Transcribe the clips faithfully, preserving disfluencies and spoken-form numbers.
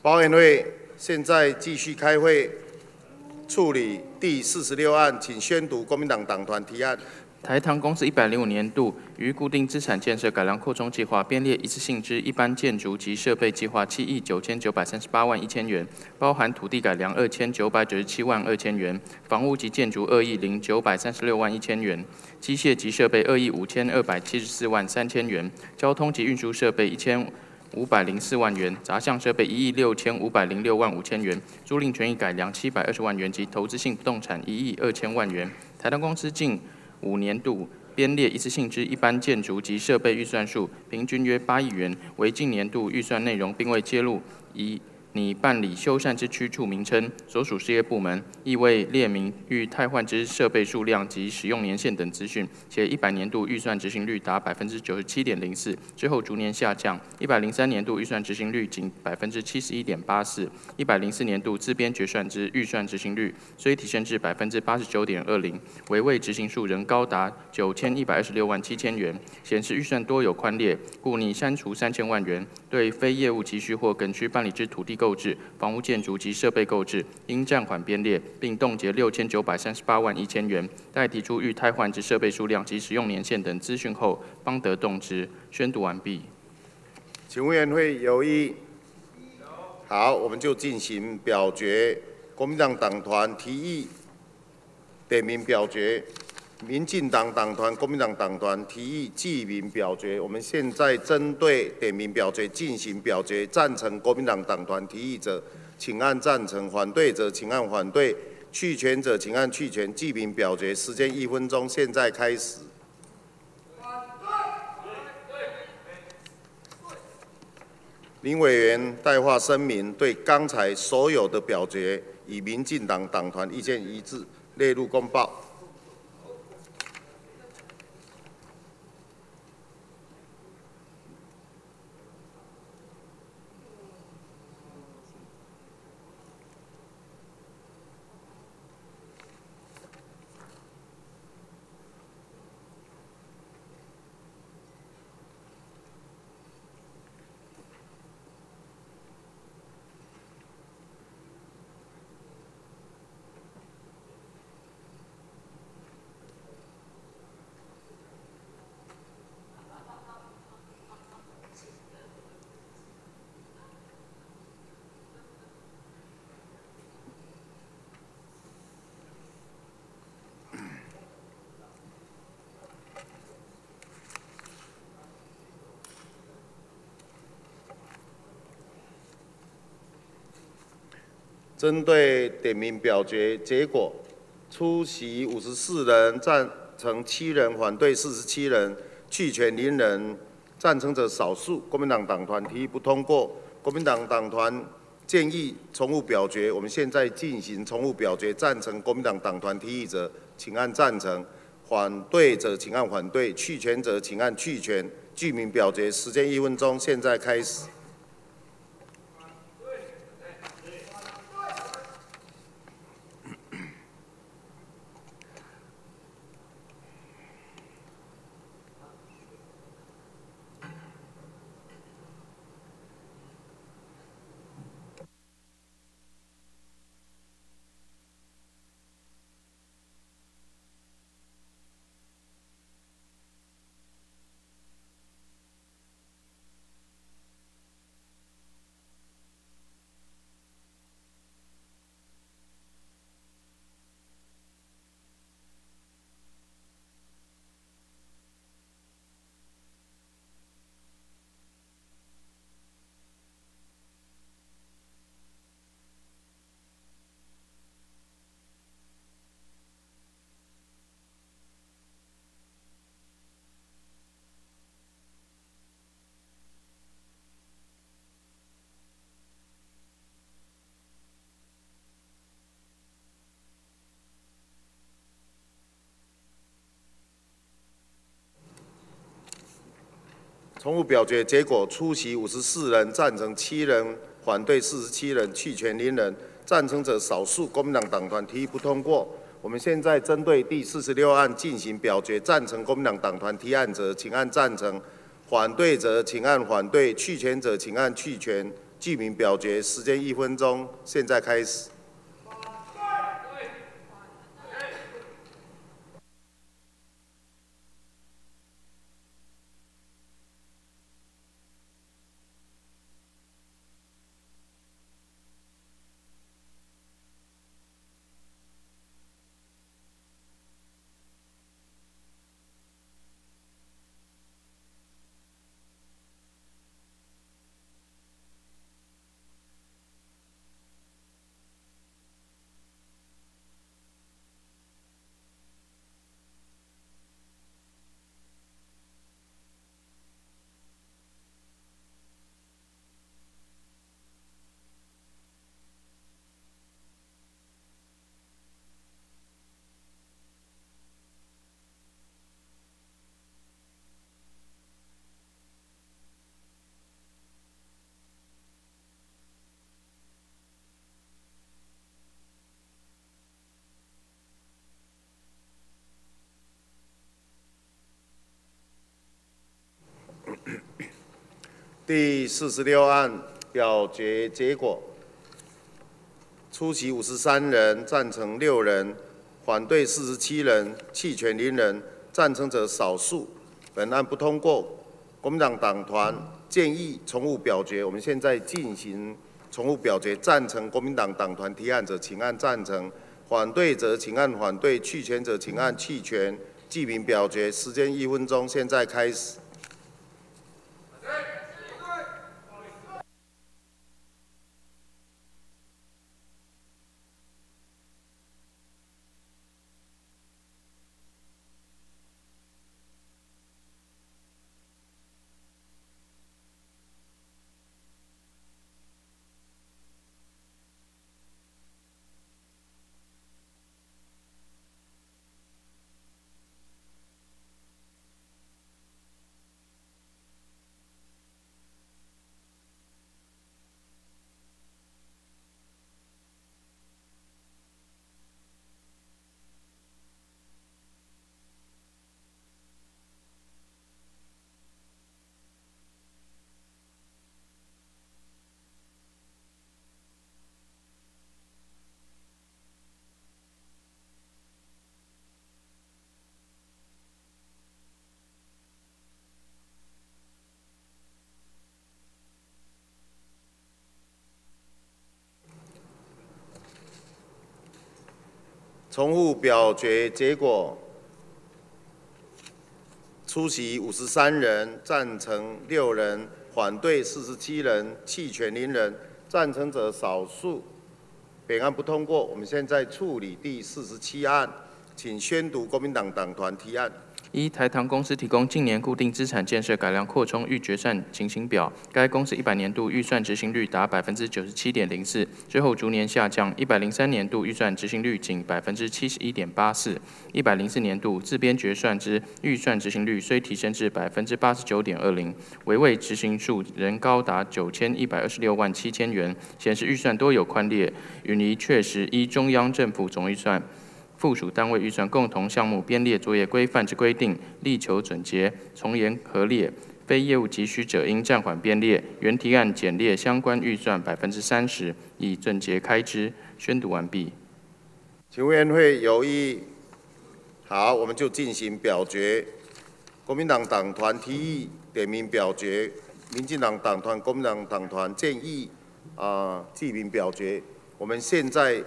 保委会现在继续开会处理第四十六案，请宣读国民党党团提案。 台糖公司一百零五年度于固定资产建设改良扩充计划编列一次性之一般建筑及设备计划七亿九千九百三十八万一千元，包含土地改良二千九百九十七万二千元，房屋及建筑二亿零九百三十六万一千元，机械及设备二亿五千二百七十四万三千元，交通及运输设备一千五百零四万元，杂项设备一亿六千五百零六万五千元，租赁权益改良七百二十万元及投资性不动产一亿二千万元。台糖公司近五年度编列一次性之一般建筑及设备预算数，平均约八亿元，为近年度预算内容，并未揭露以拟办理修缮之区处名称、所属事业部门，亦未列明欲汰换之设备数量及使用年限等资讯，且一百年度预算执行率达百分之九十七点零四，之后逐年下降。一百零三年度预算执行率仅百分之七十一点八四，一百零四年度自编决算之预算执行率虽提升至百分之八十九点二零，为未执行数仍高达九千一百二十六万七千元，显示预算多有宽列，故拟删除三千万元，对非业务急需或梗需办理之土地购置、房屋建筑及设备购置，应暂缓编列，并冻结六千九百三十八万一千元。待提出欲汰换之设备数量及使用年限等资讯后，方得动之。宣读完毕。 请委员会有异？好，我们就进行表决。国民党党团提议点名表决，民进党党团、国民党党团提议记名表决。我们现在针对点名表决进行表决。赞成国民党党团提议者，请按赞成；反对者，请按反对；弃权者，请按弃权。记名表决时间一分钟，现在开始。林委员代话声明，对刚才所有的表决与民进党党团意见一致，列入公报。针对点名表决结果，出席五十四人，赞成七人，反对四十七人，弃权零人。赞成者少数。国民党党团提议不通过。国民党党团建议重复表决。我们现在进行重复表决。赞成国民党党团提议者，请按赞成；反对者，请按反对；弃权者，请按弃权。记名表决时间一分钟，现在开始。重复表决结果，出席五十四人，赞成七人，反对四十七人，弃权零人。赞成者少数。国民党党团提议不通过。我们现在针对第四十六案进行表决。赞成国民党党团提案者，请按赞成；反对者，请按反对；弃权者，请按弃权。 记名表决，时间一分钟，现在开始。第四十六案表决结果：出席五十三人，赞成六人，反对四十七人，弃权零人。赞成者少数。本案不通过。国民党党团建议重复表决。我们现在进行重复表决。赞成国民党党团提案者，请按赞成；反对者，请按反对；弃权者，请按弃权。记名表决，时间一分钟，现在开始。重复表决结果：出席五十三人，赞成六人，反对四十七人，弃权零人。赞成者少数。本案不通过。我们现在处理第四十七案，请宣读国民党党团提案。 一、台糖公司提供近年固定资产建设改良扩充预决算情形表，该公司一百年度预算执行率达百分之九十七点零四，之后逐年下降。一百零三年度预算执行率仅百分之七十一点八四，一百零四年度自编决算之预算执行率虽提升至百分之八十九点二零，委外执行数仍高达九千一百二十六万七千元，显示预算多有宽列，允宜确实依中央政府总预算。附属单位预算共同项目编列作业规范之规定，力求准结，从严核列。非业务急需者，应暂缓编列。原提案简列相关预算百分之三十，以正结开支。宣读完毕。 请委员会有异？好，我们就进行表决。国民党党团提议点名表决，民进党党团、国民党党团建议啊、呃、记名表决。我们现在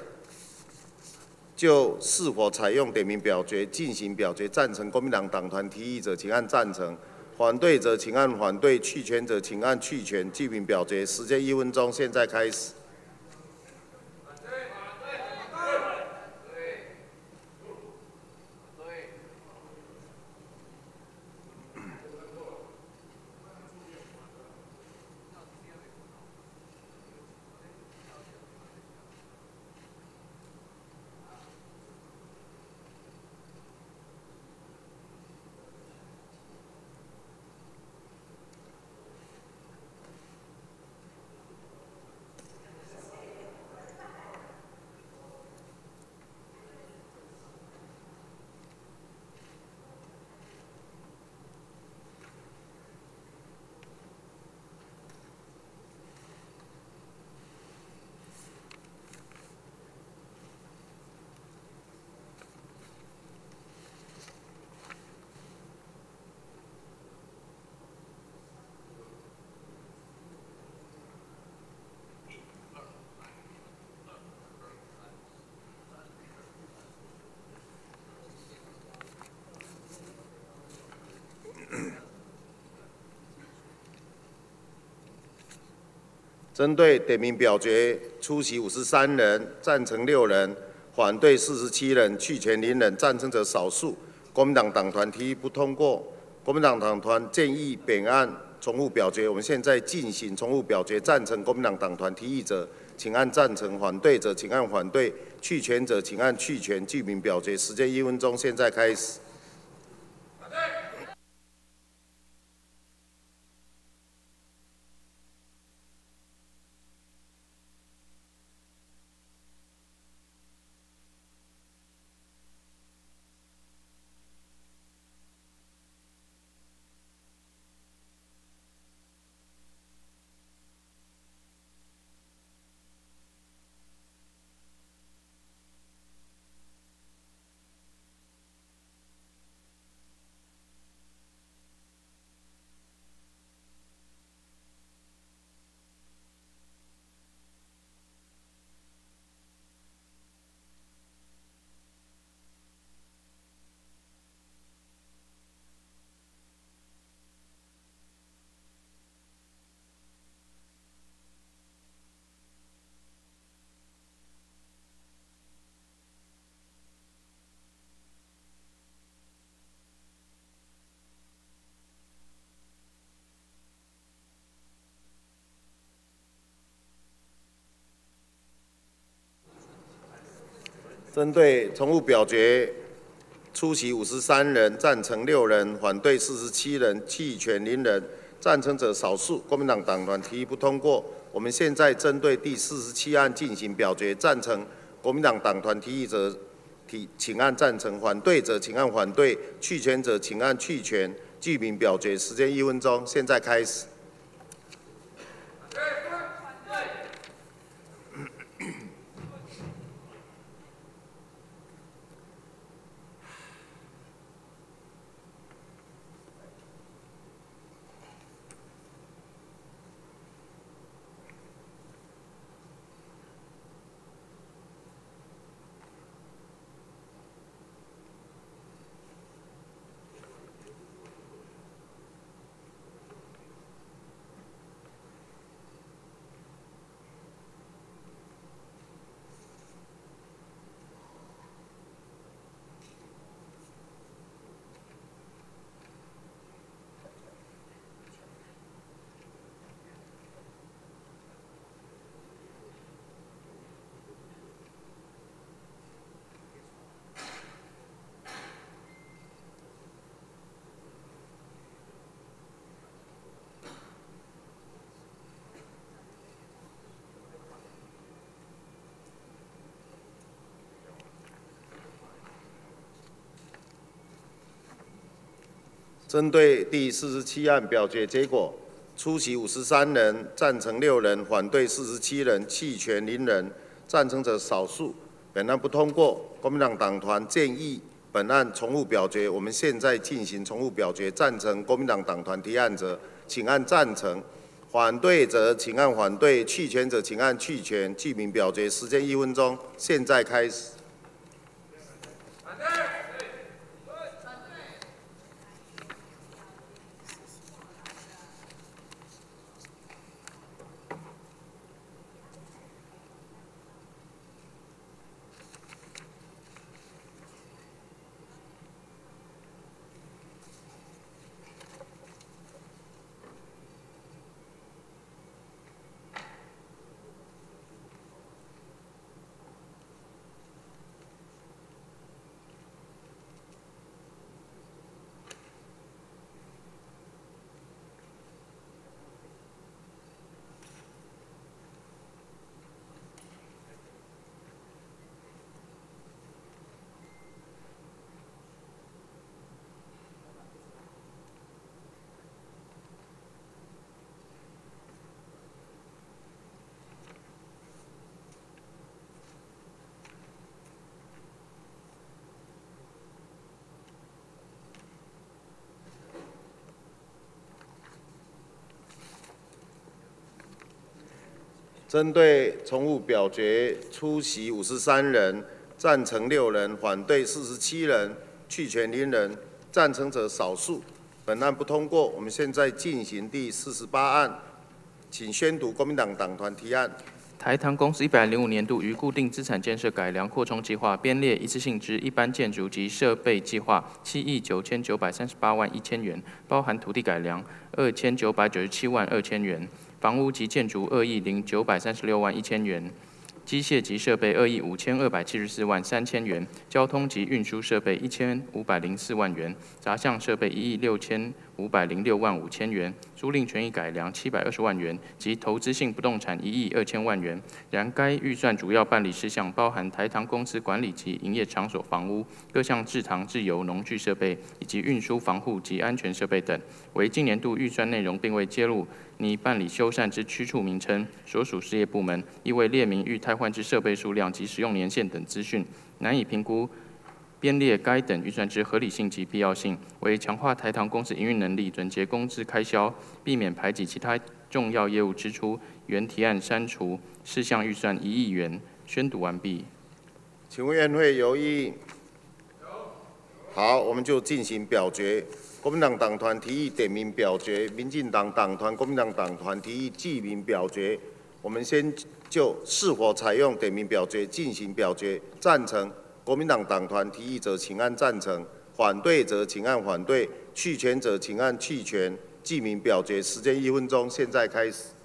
就是否采用点名表决进行表决。赞成国民党党团提议者，请按赞成；反对者，请按反对；弃权者，请按弃权。记名表决，时间一分钟，现在开始。 针对点名表决，出席五十三人，赞成六人，反对四十七人，弃权零人，赞成者少数。国民党党团提议不通过。国民党党团建议本案重复表决。我们现在进行重复表决，赞成国民党党团提议者，请按赞成；反对者，请按反对；弃权者，请按弃权。具名表决时间一分钟，现在开始。 针对重复表决，出席五十三人，赞成六人，反对四十七人，弃权零人，赞成者少数。国民党党团提议不通过。我们现在针对第四十七案进行表决，赞成国民党党团提议者，提请按赞成；反对者请按反对；弃权者请按弃权。具名表决时间一分钟，现在开始。 针对第四十七案表决结果，出席五十三人，赞成六人，反对四十七人，弃权零人，赞成者少数。本案不通过。国民党党团建议本案重复表决。我们现在进行重复表决，赞成国民党党团提案者，请按赞成；反对者，请按反对；弃权者，请按弃权。具名表决时间一分钟，现在开始。 针对重复表决，出席五十三人，赞成六人，反对四十七人，弃权零人，赞成者少数。本案不通过。我们现在进行第四十八案请宣读国民党党团提案。 台糖公司一百零五年度于固定资产建设改良扩充计划编列一次性之一般建筑及设备计划七亿九千九百三十八万一千元，包含土地改良二千九百九十七万二千元，房屋及建筑二亿零九百三十六万一千元。机械及设备二亿五千二百七十四万三千元，交通及运输设备一千五百零四万元，杂项设备一亿六千五百零六万五千元，租赁权益改良七百二十万元及投资性不动产一亿二千万元。然该预算主要办理事项包含台糖公司管理及营业场所房屋、各项制糖制油农具设备以及运输防护及安全设备等，为今年度预算内容并未揭露拟办理修缮之区处名称、所属事业部门，亦未列明欲汰换之设备数量及使用年限等资讯，难以评估编列该等预算之合理性及必要性，为强化台糖公司营运能力、准节公资开销，避免排挤其他重要业务支出。原提案删除事项预算一亿元。宣读完毕。 请委员会有异议？好，我们就进行表决。国民党党团提议点名表决，民进党党团、国民党党团提议记名表决。我们先就是否采用点名表决进行表决。赞成国民党党团提议者，请按赞成；反对者，请按反对；弃权者，请按弃权。记名表决时间一分钟，现在开始。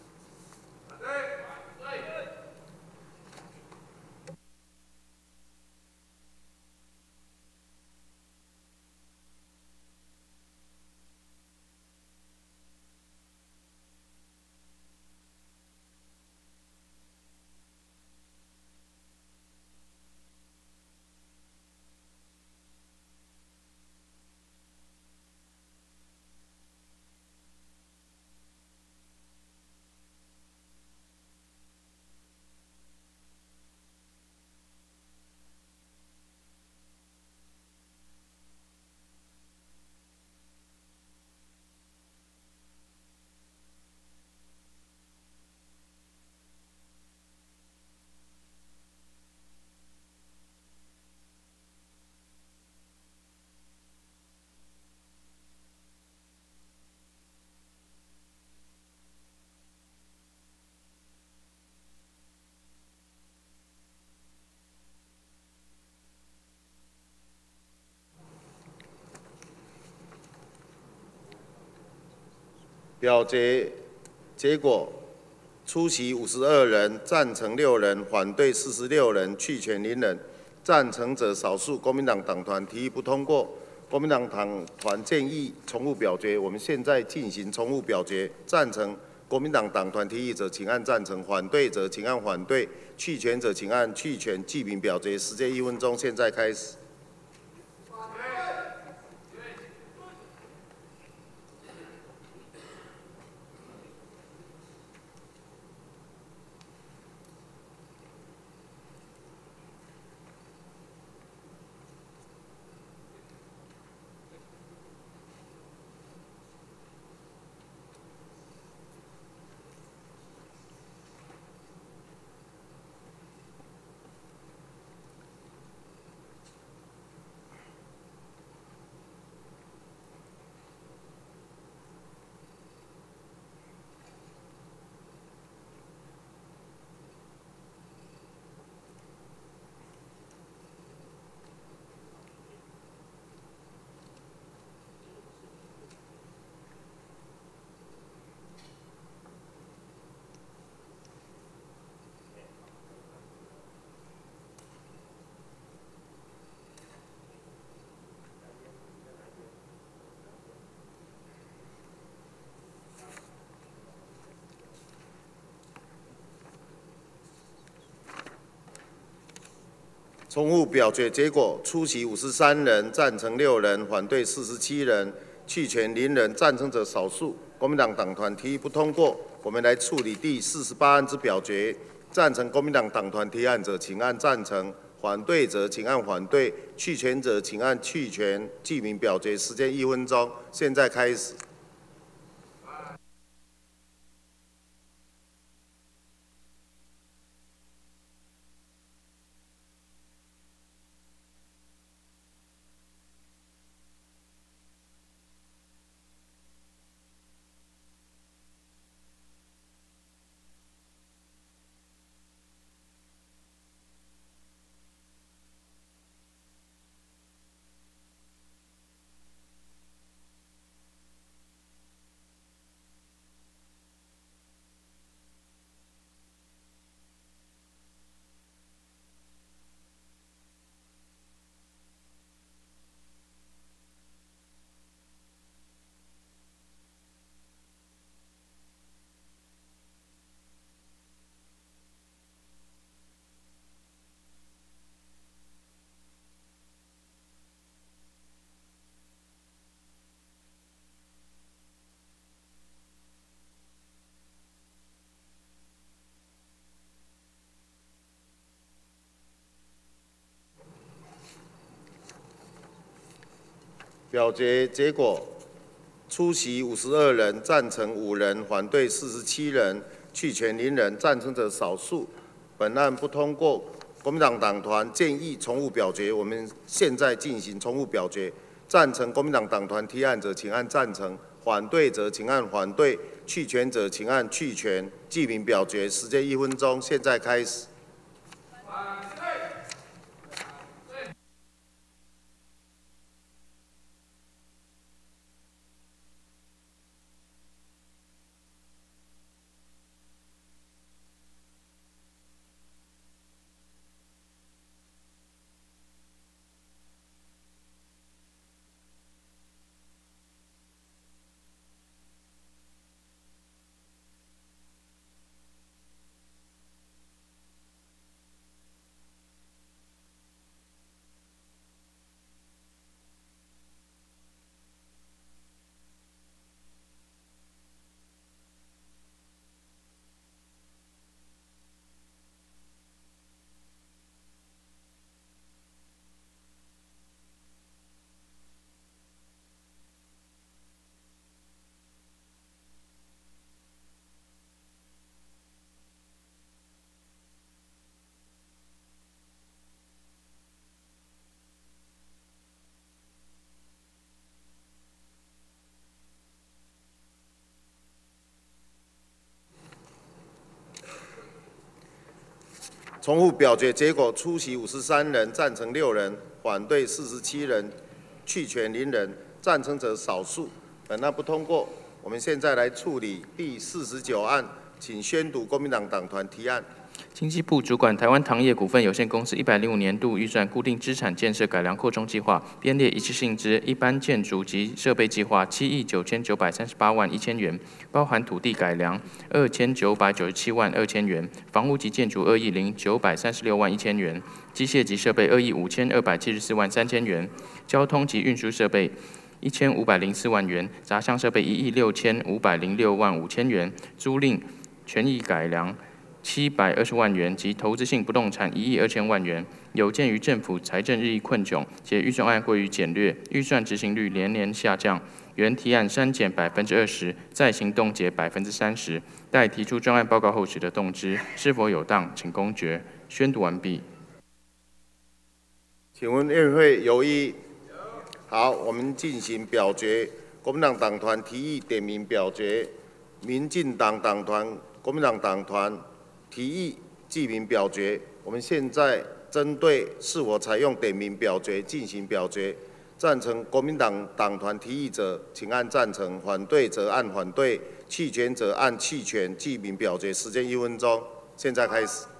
表决结果：出席五十二人，赞成六人，反对四十六人，弃权零人。赞成者少数。国民党党团提议不通过。国民党党团建议重复表决。我们现在进行重复表决。赞成国民党党团提议者，请按赞成；反对者，请按反对；弃权者，请按弃权。记名表决时间一分钟，现在开始。重复表决结果：出席五十三人，赞成六人，反对四十七人，弃权零人。赞成者少数。国民党党团提议不通过。我们来处理第四十八案之表决。赞成国民党党团提案者，请按赞成；反对者，请按反对；弃权者，请按弃权。记名表决时间一分钟，现在开始。 表决结果：出席五十二人，赞成五人，反对四十七人，弃权零人。赞成者少数。本案不通过。国民党党团建议重复表决，我们现在进行重复表决。赞成国民党党团提案者，请按赞成；反对者，请按反对；弃权者，请按弃权。记名表决时间一分钟，现在开始。重复表决结果：出席五十三人，赞成六人，反对四十七人，弃权零人。赞成者少数。本案不通过。我们现在来处理第四十九案，请宣读国民党党团提案。 经济部主管台湾糖业股份有限公司一百零五年度预算固定资产建设改良扩充计划编列一次性之一般建筑及设备计划七亿九千九百三十八万一千元，包含土地改良二千九百九十七万二千元，房屋及建筑二亿零九百三十六万一千元，机械及设备二亿五千二百七十四万三千元，交通及运输设备一千五百零四万元，杂项设备一亿六千五百零六万五千元，租赁权益改良七百二十万元及投资性不动产一亿二千万元。有鉴于政府财政日益困窘，且预算案过于简略，预算执行率连年下降，原提案删减百分之二十，再行冻结百分之三十。待提出专案报告后时的动支是否有当，请公决。宣读完毕。 请问院会有异？好，我们进行表决。国民党党团提议点名表决，民进党党团、国民党党团提议记名表决。我们现在针对是否采用点名表决进行表决。赞成国民党党团提议者，请按赞成；反对者按反对；弃权者按弃权。记名表决时间一分钟，现在开始。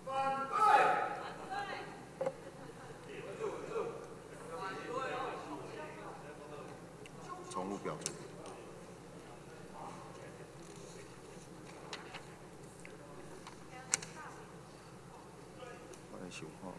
重复表决。我来想看。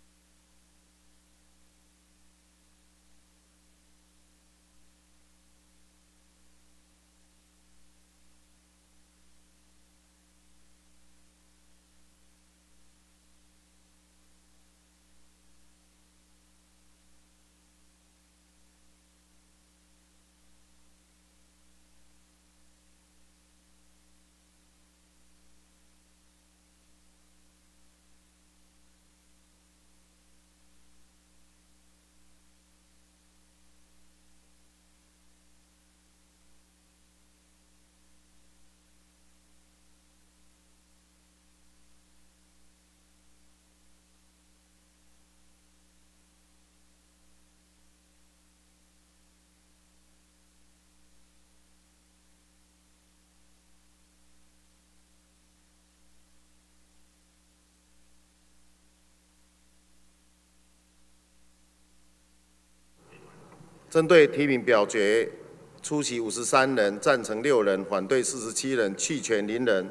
针对提名表决，出席五十三人，赞成六人，反对四十七人，弃权零人。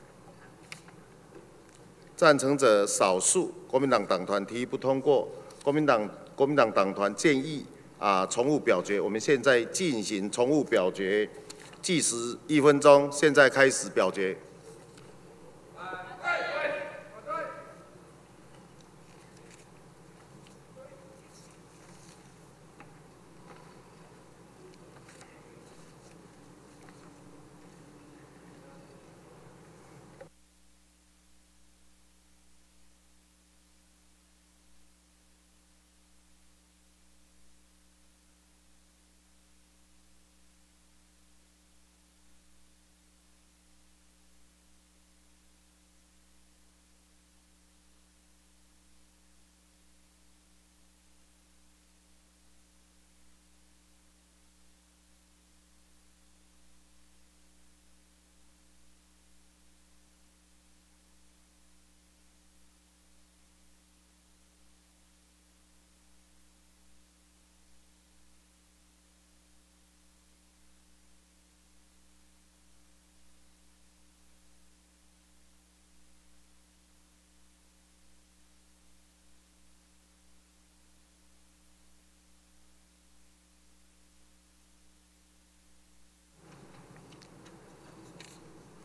赞成者少数。国民党党团提议不通过。国民党国民党党团建议啊重复表决。我们现在进行重复表决，计时一分钟，现在开始表决。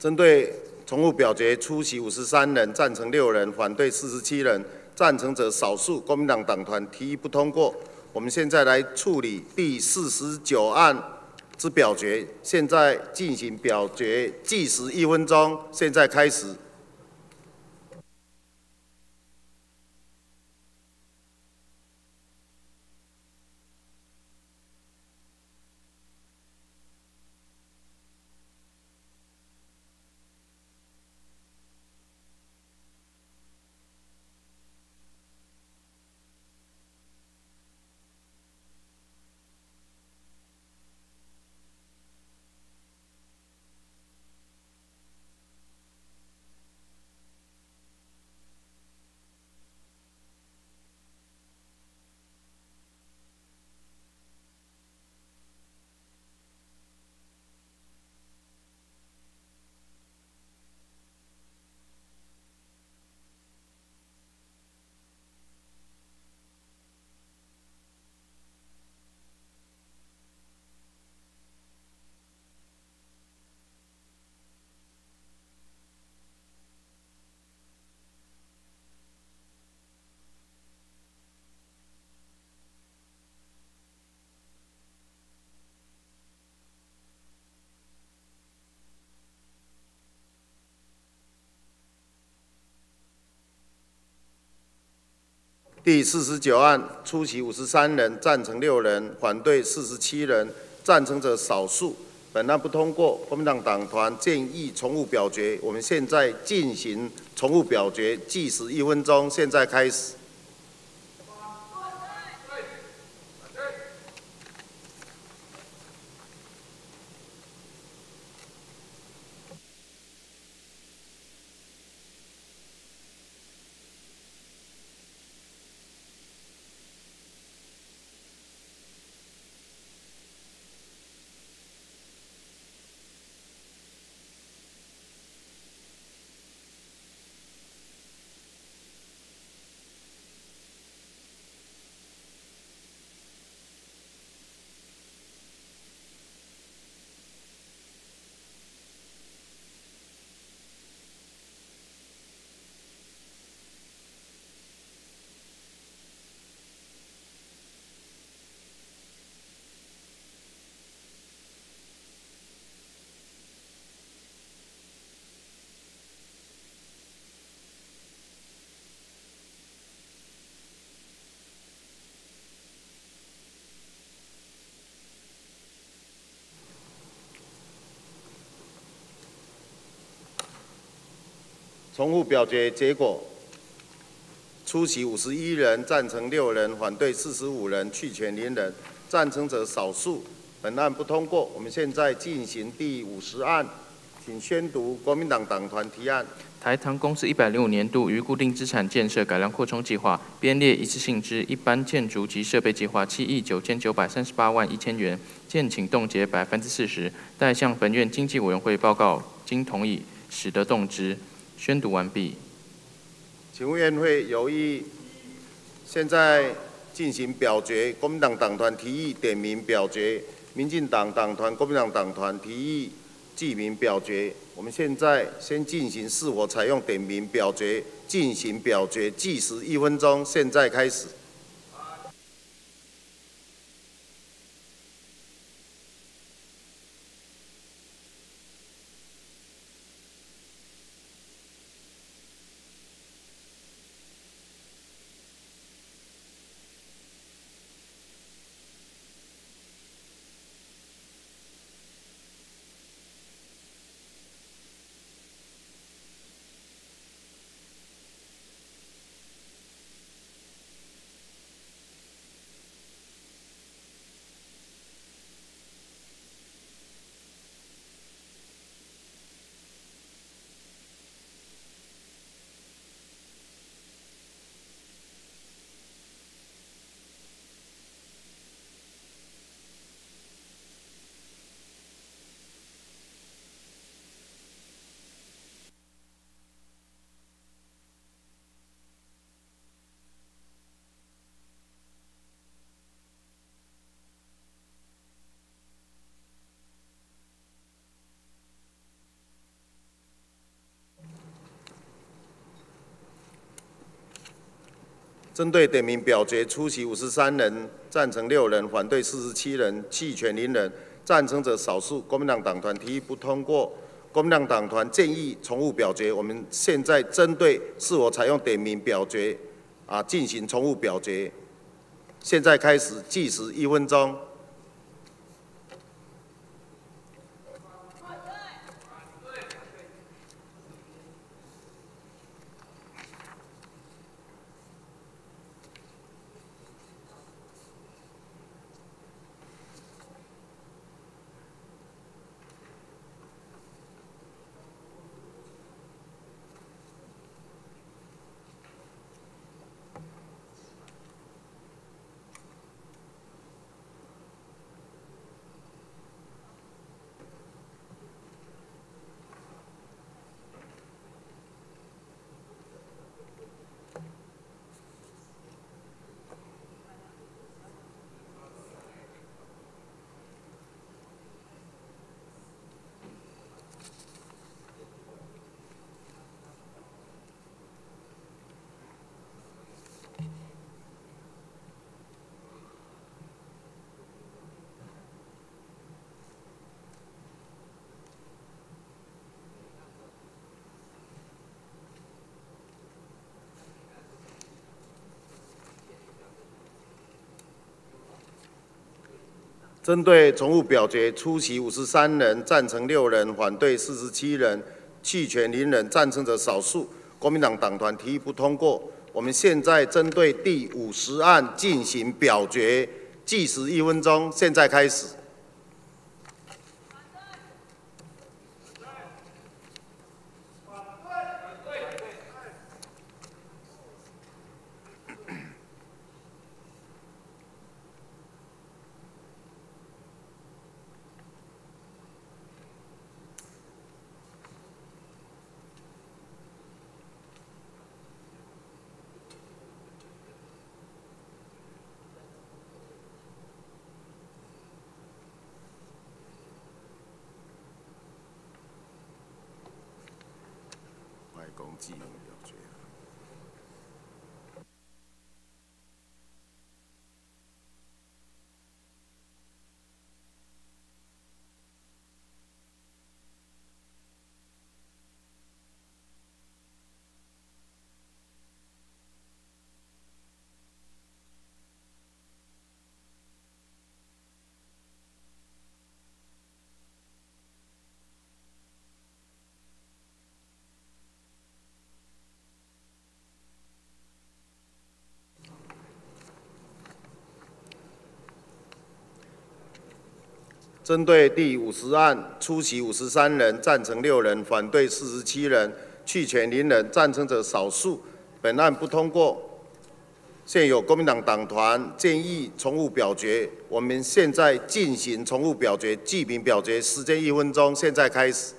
针对重复表决，出席五十三人，赞成六人，反对四十七人，赞成者少数。国民党党团提议不通过。我们现在来处理第四十九案之表决，现在进行表决，计时一分钟，现在开始。第四十九案，出席五十三人，赞成六人，反对四十七人，赞成者少数。本案不通过。国民党党团建议重复表决。我们现在进行重复表决，计时一分钟，现在开始。重复表决结果：出席五十一人，赞成六人，反对四十五人，弃权零人。赞成者少数。本案不通过。我们现在进行第五十案，请宣读国民党党团提案。 台糖公司一百零五年度于固定资产建设改良扩充计划编列一次性之一般建筑及设备计划七亿九千九百三十八万一千元，建请冻结百分之四十，待向本院经济委员会报告，经同意，使得动之。宣读完毕。 请问院会有异？现在进行表决。国民党党团提议点名表决，民进党党团、国民党党团提议记名表决。我们现在先进行是否采用点名表决，进行表决，计时一分钟，现在开始。 针对点名表决，出席五十三人，赞成六人，反对四十七人，弃权零人。赞成者少数。国民党党团提议不通过。国民党党团建议重复表决。我们现在针对是否采用点名表决啊进行重复表决。现在开始计时一分钟。针对重复表决，出席五十三人，赞成六人，反对四十七人，弃权零人。赞成者少数。国民党党团提议不通过。我们现在针对第五十案进行表决，计时一分钟，现在开始。公记名表决。针对第五十案，出席五十三人，赞成六人，反对四十七人，弃权零人。赞成者少数。本案不通过。现有国民党党团建议重复表决，我们现在进行重复表决，记名表决，时间一分钟，现在开始。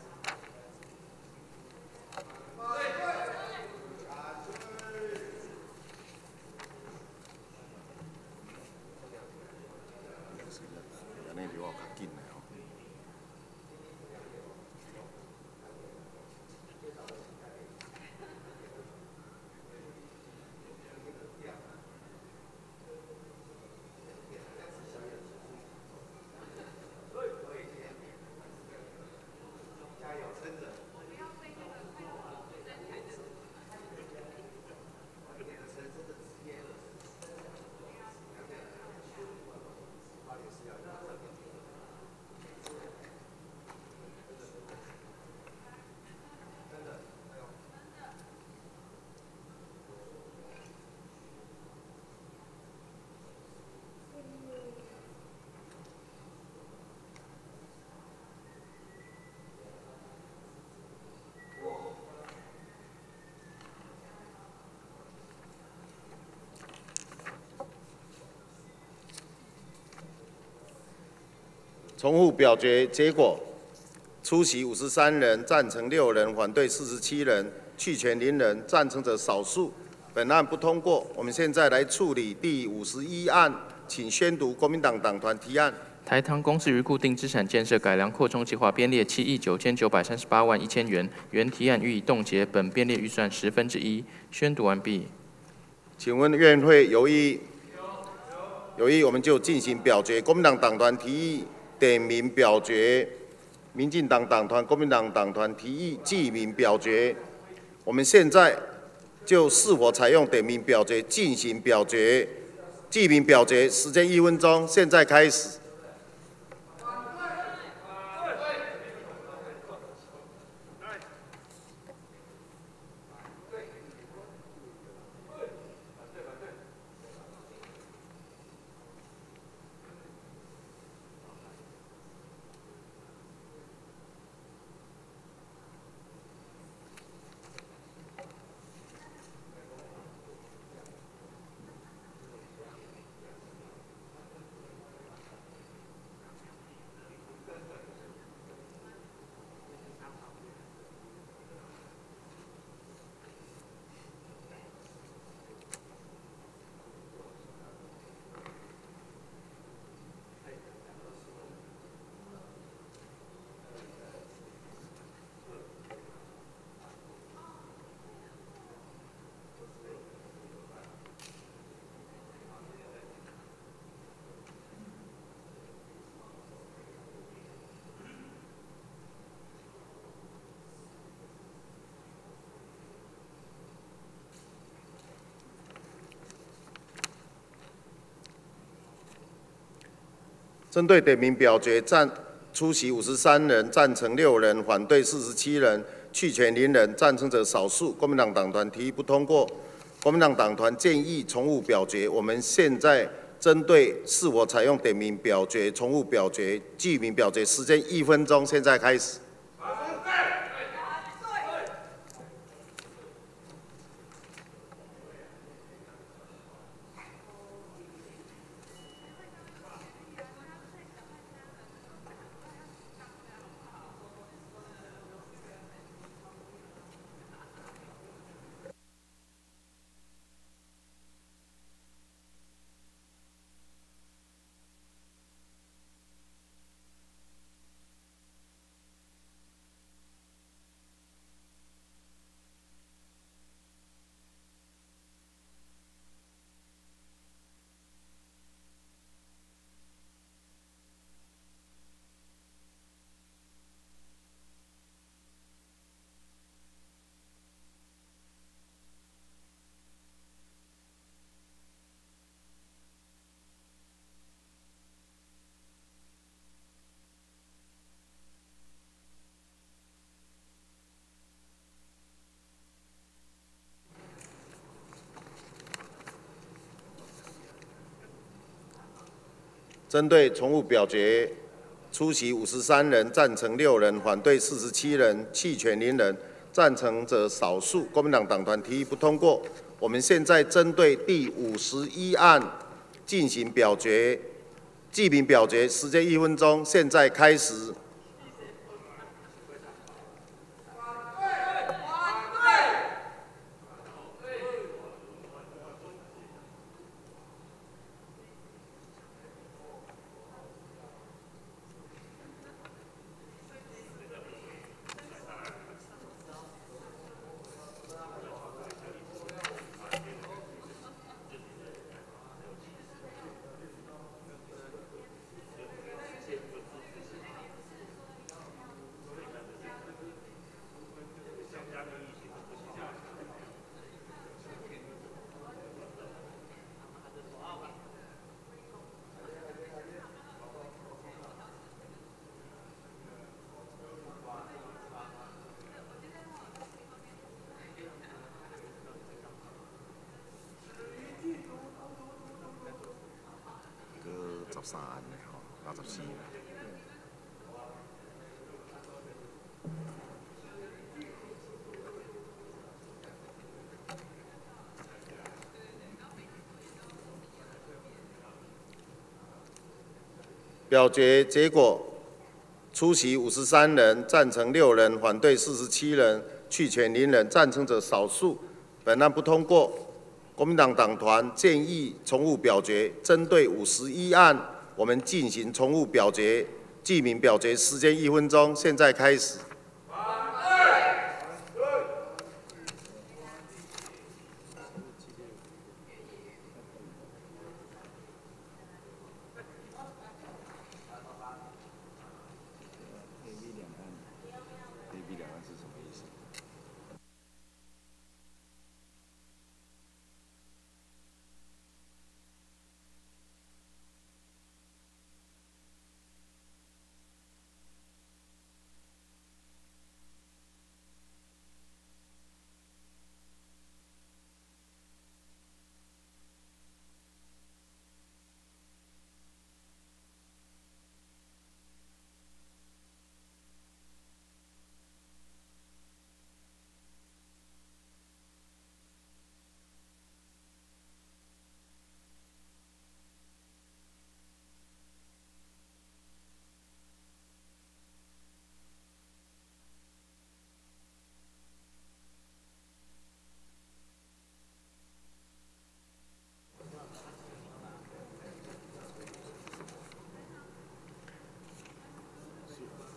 重复表决结果：出席五十三人，赞成六人，反对四十七人，弃权零人。赞成者少数。本案不通过。我们现在来处理第五十一案，请宣读国民党党团提案。 台糖公司于固定资产建设改良扩充计划编列七亿九千九百三十八万一千元，原提案予以冻结本编列预算十分之一。宣读完毕。 请问院会有异？有异，我们就进行表决。国民党党团提议点名表决，民进党党团、国民党党团提议记名表决。我们现在就是否采用点名表决进行表决。记名表决时间一分钟，现在开始。 针对点名表决，赞出席五十三人，赞成六人，反对四十七人，弃权零人，赞成者少数。国民党党团提议不通过。国民党党团建议重复表决。我们现在针对是否采用点名表决、重复表决、记名表决，时间一分钟，现在开始。 针对重复表决，出席五十三人，赞成六人，反对四十七人，弃权零人，赞成者少数。国民党党团提议不通过。我们现在针对第五十一案进行表决，记名表决，时间一分钟，现在开始。 十三案嘞吼，九十四。表决结果：出席五十三人，赞成六人，反对四十七人，弃权零人，赞成者少数。本案不通过。国民党党团建议重复表决，针对五十一案，我们进行重复表决，记名表决，时间一分钟，现在开始。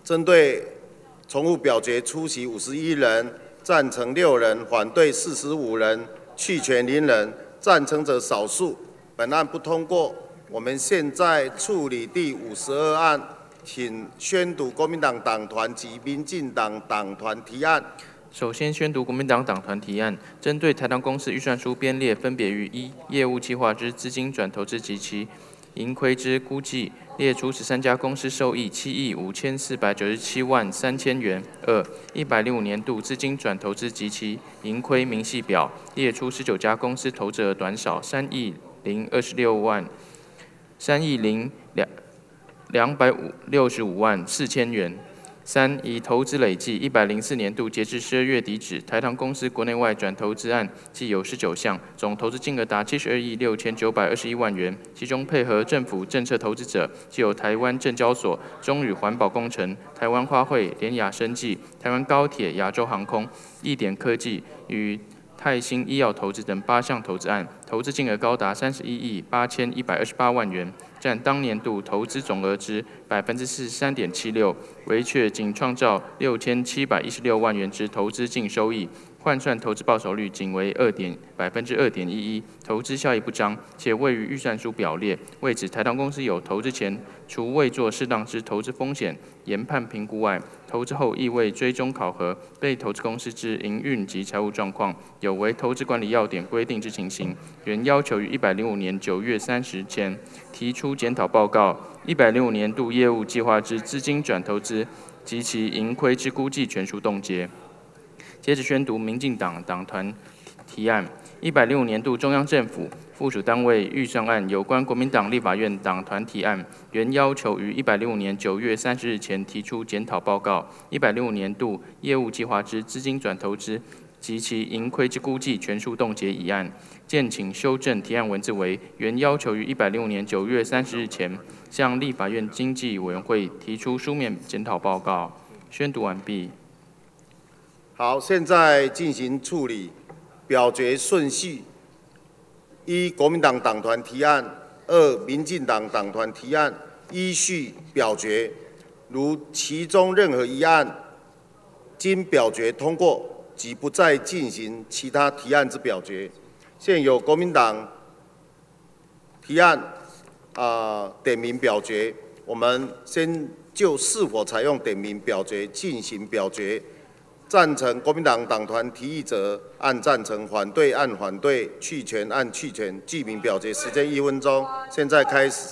针对重复表决出席五十一人，赞成六人，反对四十五人，弃权零人，赞成者少数。本案不通过。我们现在处理第五十二案，请宣读国民党党团及民进党党团提案。 首先宣读国民党党团提案，针对台糖公司预算书编列分别于一业务计划之资金转投资及其盈亏之估计，列出十三家公司受益七亿五千四百九十七万三千元。二一百零五年度资金转投资及其盈亏明细表，列出十九家公司投资额短少三亿零二十六万三亿零两两百五六十五万四千元。三、以投资累计一百零四年度截至十二月底止，台糖公司国内外转投资案计有十九项，总投资金额达七十二亿六千九百二十一万元。其中配合政府政策投资者，既有台湾证交所、中宇环保工程、台湾花卉、联雅生技、台湾高铁、亚洲航空、易点科技与泰兴医药投资等八项投资案，投资金额高达三十一亿八千一百二十八万元，占当年度投资总额之百分之四十三点七六，惟却仅创造六千七百一十六万元之投资净收益，换算投资报酬率仅为二点百分之二点一一，投资效益不彰，且位于预算书表列。为此，台糖公司有投资前除未做适当之投资风险研判评估外，投资后亦未追踪考核被投资公司之营运及财务状况，有违投资管理要点规定之情形，原要求于一百零五年九月三十前提出检讨报告。一百零五年度业务计划之资金转投资及其盈亏之估计全数冻结。接着宣读民进党党团提案。一百零五年度中央政府附属单位预算案有关国民党立法院党团提案，原要求于一百零五年九月三十日前提出检讨报告。一百零五年度业务计划之资金转投资及其盈亏之估计全数冻结一案，建请修正提案文字为：原要求于一百零五年九月三十日前向立法院经济委员会提出书面检讨报告。宣读完毕。 好，现在进行处理表决顺序：一、国民党党团提案；二、民进党党团提案，依序表决。如其中任何一案经表决通过，即不再进行其他提案之表决。现有国民党提案啊、呃、点名表决，我们先就是否采用点名表决进行表决。赞成国民党党团提议者按赞成，反对按反对，弃权按弃权。记名表决时间一分钟，现在开始。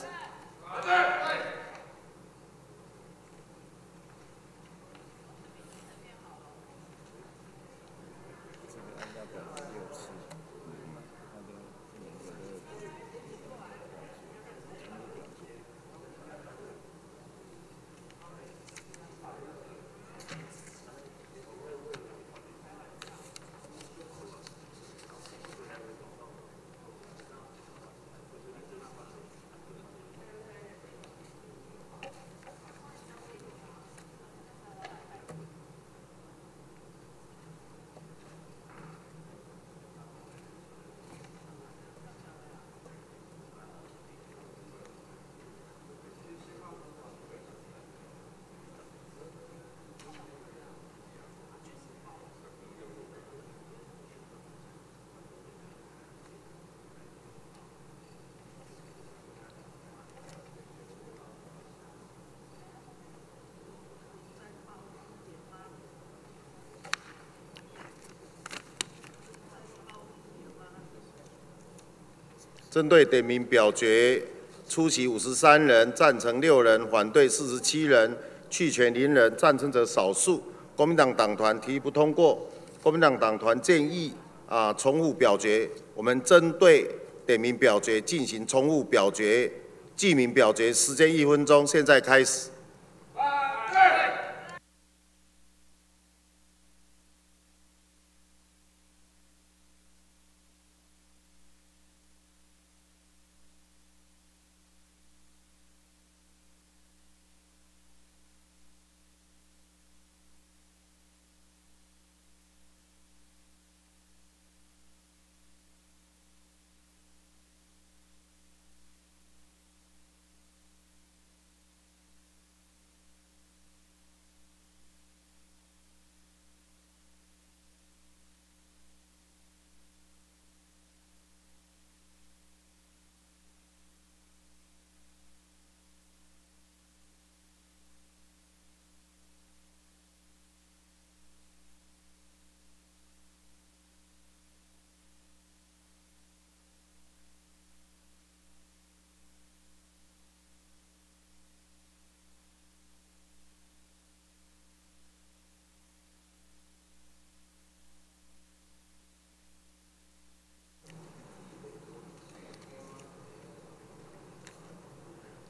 针对点名表决，出席五十三人，赞成六人，反对四十七人，弃权零人，赞成者少数。国民党党团提不通过。国民党党团建议啊重复表决。我们针对点名表决进行重复表决，记名表决时间一分钟，现在开始。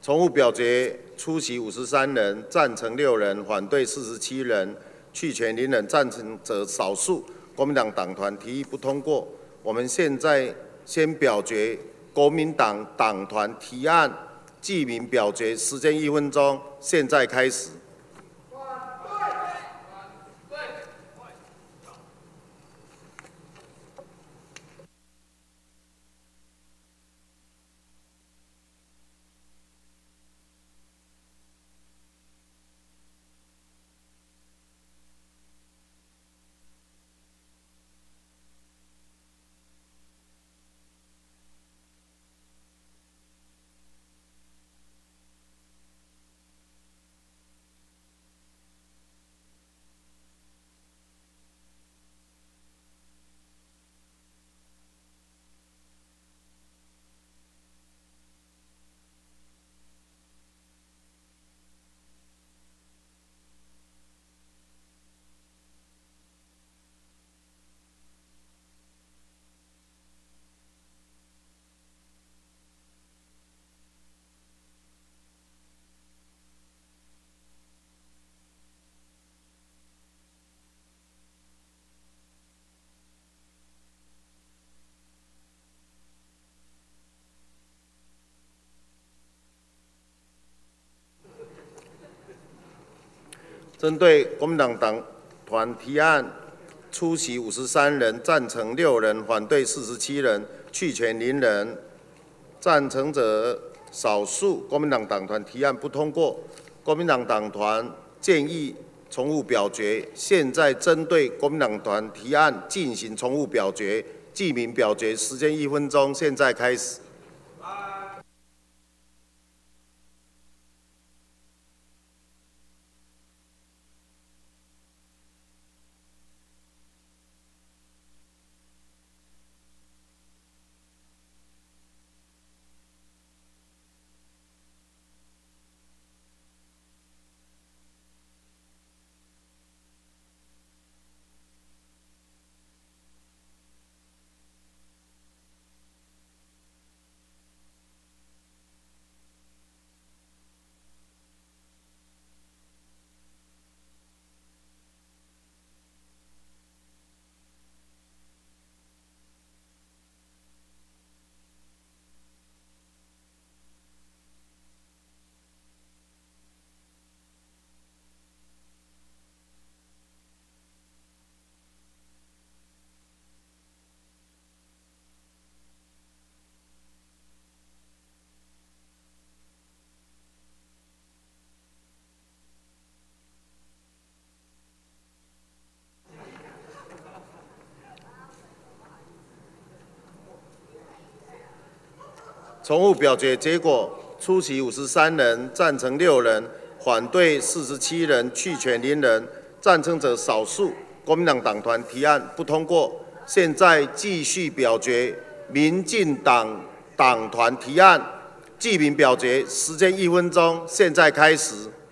重复表决，出席五十三人，赞成六人，反对四十七人，弃权零人，赞成者少数。国民党党团提议不通过。我们现在先表决国民党党团提案，记名表决，时间一分钟，现在开始。 针对国民党党团提案，出席五十三人，赞成六人，反对四十七人，弃权零人。赞成者少数。国民党党团提案不通过。国民党党团建议重复表决。现在针对国民党团提案进行重复表决，记名表决，时间一分钟，现在开始。 重复表决结果：出席五十三人，赞成六人，反对四十七人，弃权零人。赞成者少数。国民党党团提案不通过。现在继续表决民进党党团提案，记名表决，时间一分钟，现在开始。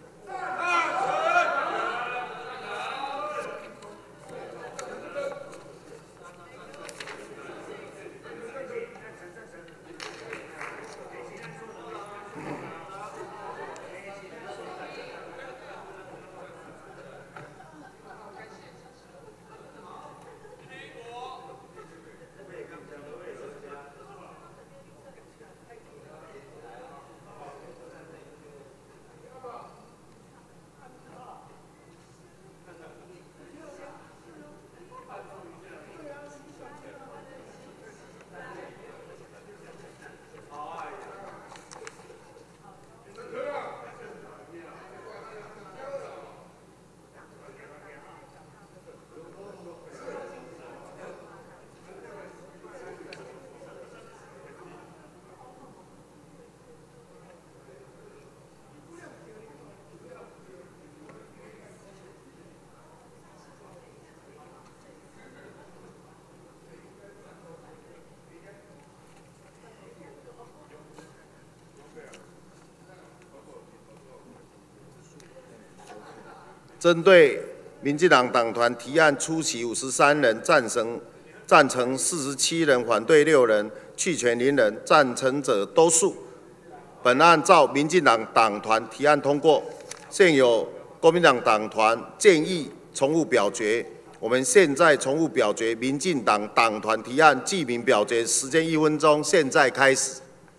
针对民进党党团提案，出席五十三人，赞成赞成四十七人，反对六人，弃权零人。赞成者多数。 本案照民进党党团提案通过。现有国民党党团建议重复表决。我们现在重复表决民进党党团提案记名表决，时间一分钟，现在开始。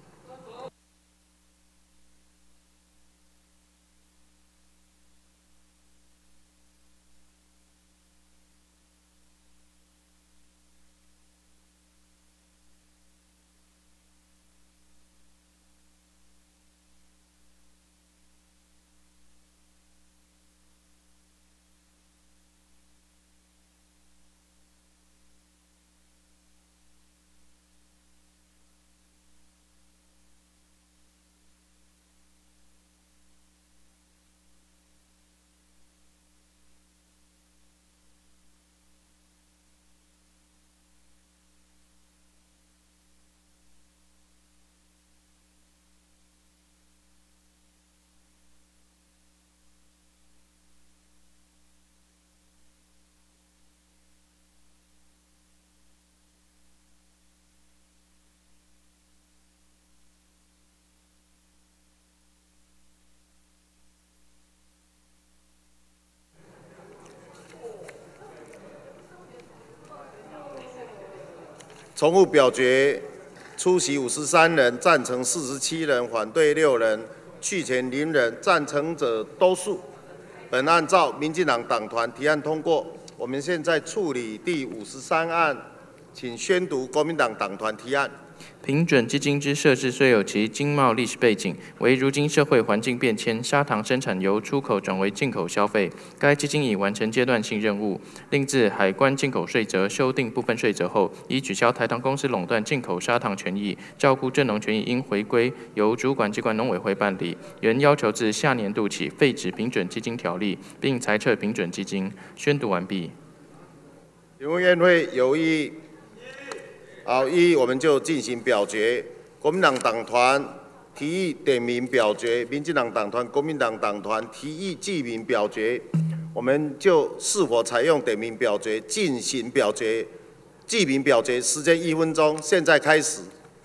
重复表决，出席五十三人，赞成四十七人，反对六人，弃权零人，赞成者多数。本案照民进党党团提案通过。我们现在处理第五十三案，请宣读国民党党团提案。 平准基金之设置虽有其经贸历史背景，为如今社会环境变迁，砂糖生产由出口转为进口消费，该基金已完成阶段性任务。另自海关进口税则修订部分税则后，已取消台糖公司垄断进口砂糖权益，照顾正农权益应回归由主管机关农委会办理。原要求自下年度起废止平准基金条例，并裁撤平准基金。宣读完毕。 请问院会有异？好，一我们就进行表决。国民党党团提议点名表决，民进党党团、国民党党团提议记名表决。我们就是否采用点名表决进行表决。记名表决时间一分钟，现在开始。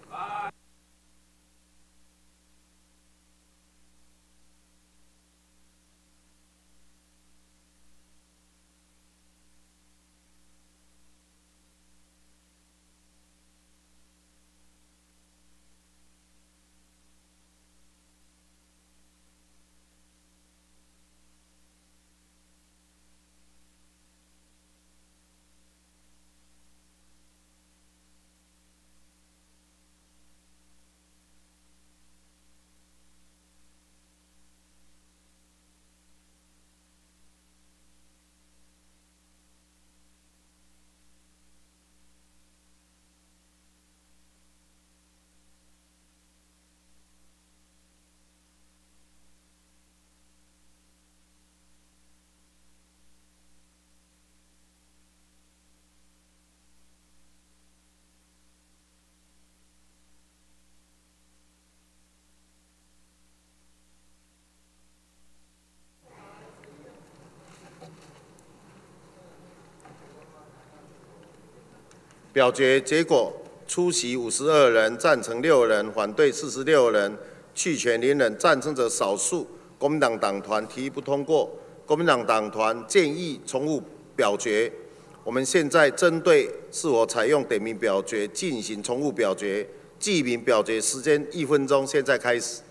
表决结果：出席五十二人，赞成六人，反对四十六人，弃权零人。赞成者少数。国民党党团提不通过。国民党党团建议重复表决。我们现在针对是否采用点名表决进行重复表决。记名表决时间一分钟，现在开始。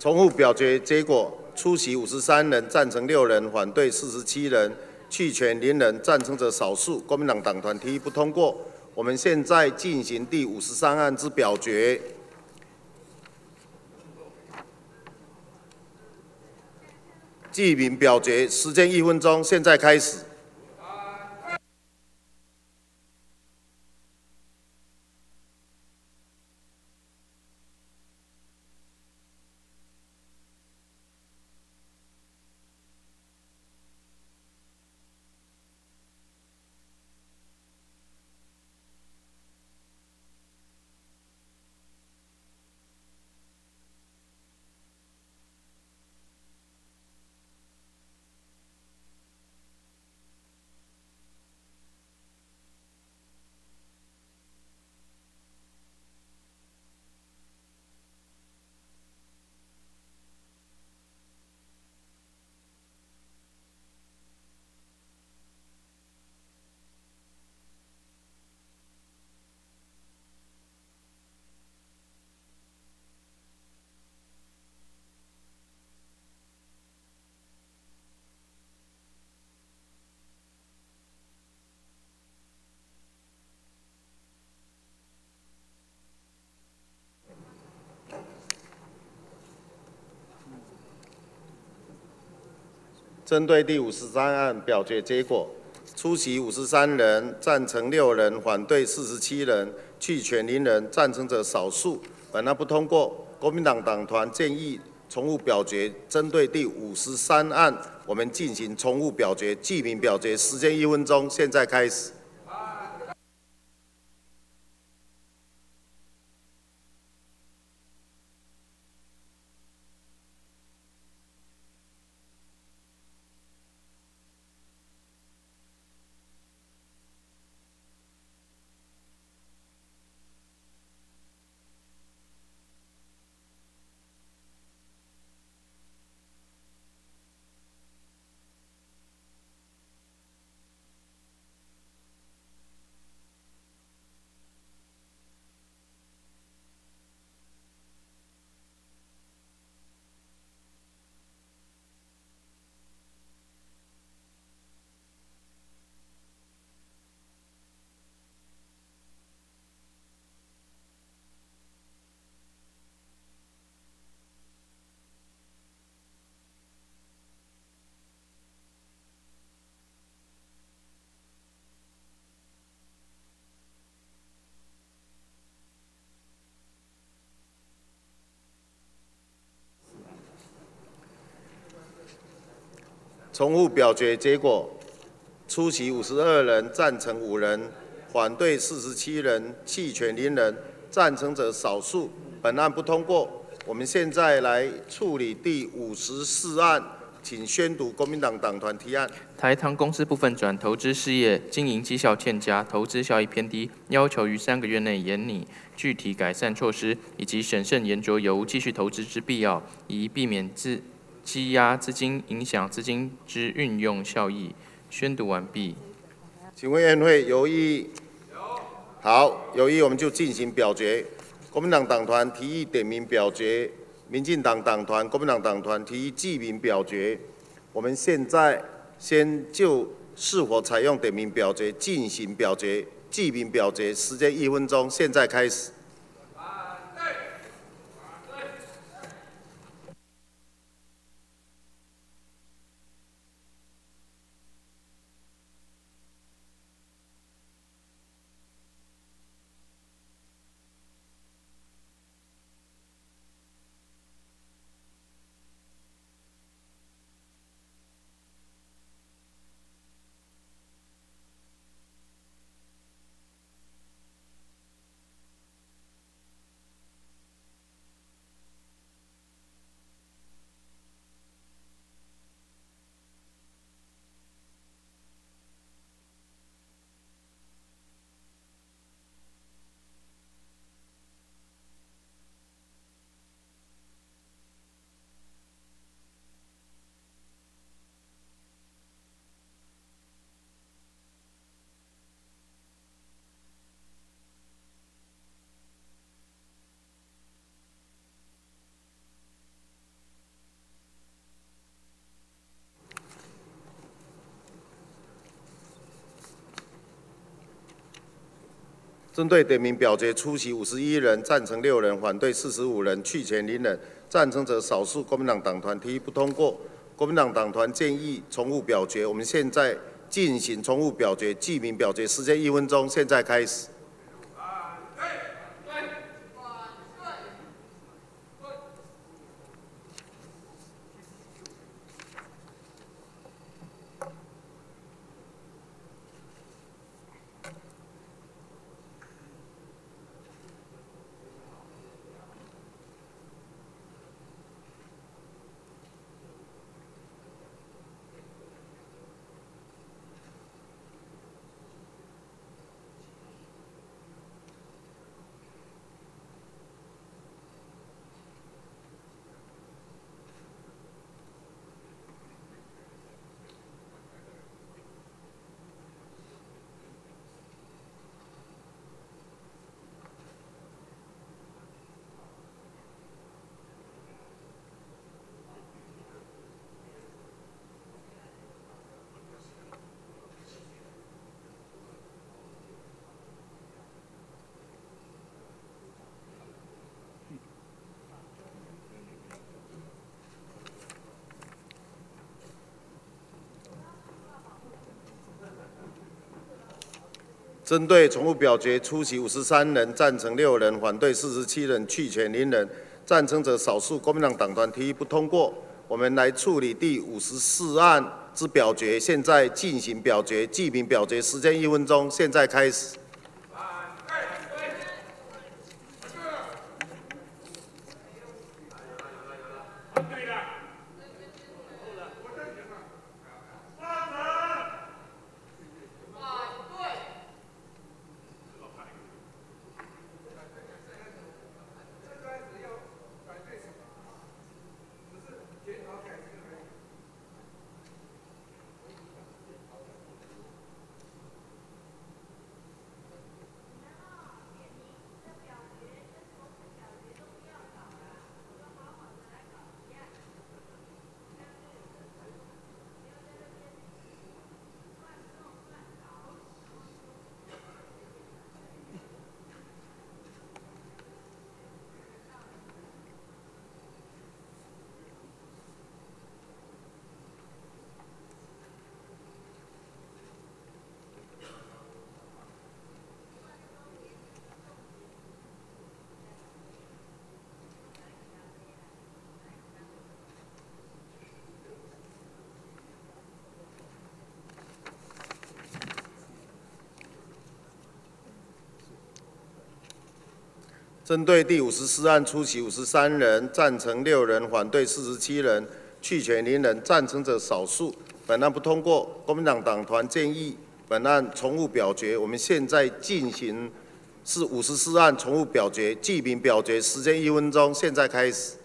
重复表决结果：出席五十三人，赞成六人，反对四十七人，弃权零人，赞成者少数。国民党党团提议不通过。我们现在进行第五十三案之表决。记名表决时间一分钟，现在开始。针对第五十三案表决结果，出席五十三人，赞成六人，反对四十七人，弃权零人，赞成者少数。本案不通过。国民党党团建议重复表决。针对第五十三案，我们进行重复表决，记名表决，时间一分钟，现在开始。重复表决结果：出席五十二人，赞成五人，反对四十七人，弃权零人，赞成者少数。本案不通过。我们现在来处理第五十四案，请宣读国民党党团提案。 台糖公司部分转投资事业经营绩效欠佳，投资效益偏低，要求于三个月内研拟具体改善措施，以及审慎研究有无继续投资之必要，以避免自积压资金，影响资金之运用效益。宣读完毕。 请委员会有异？好，有异我们就进行表决。国民党党团提议点名表决，民进党党团、国民党党团提议记名表决。我们现在先就是否采用点名表决进行表决，记名表决时间一分钟，现在开始。 针对点名表决出席五十一人，赞成六人，反对四十五人，弃权零人。赞成者少数。国民党党团提议不通过。国民党党团建议重复表决。我们现在进行重复表决，记名表决，时间一分钟，现在开始。 针对重复表决出席五十三人，赞成六人，反对四十七人，弃权零人。赞成者少数。国民党党团提议不通过。我们来处理第五十四案之表决，现在进行表决，记名表决，时间一分钟，现在开始。 针对第五十四案出席五十三人，赞成六人，反对四十七人，弃权零人。赞成者少数。本案不通过。国民党党团建议本案重复表决。我们现在进行是五十四案重复表决，记名表决，时间一分钟，现在开始。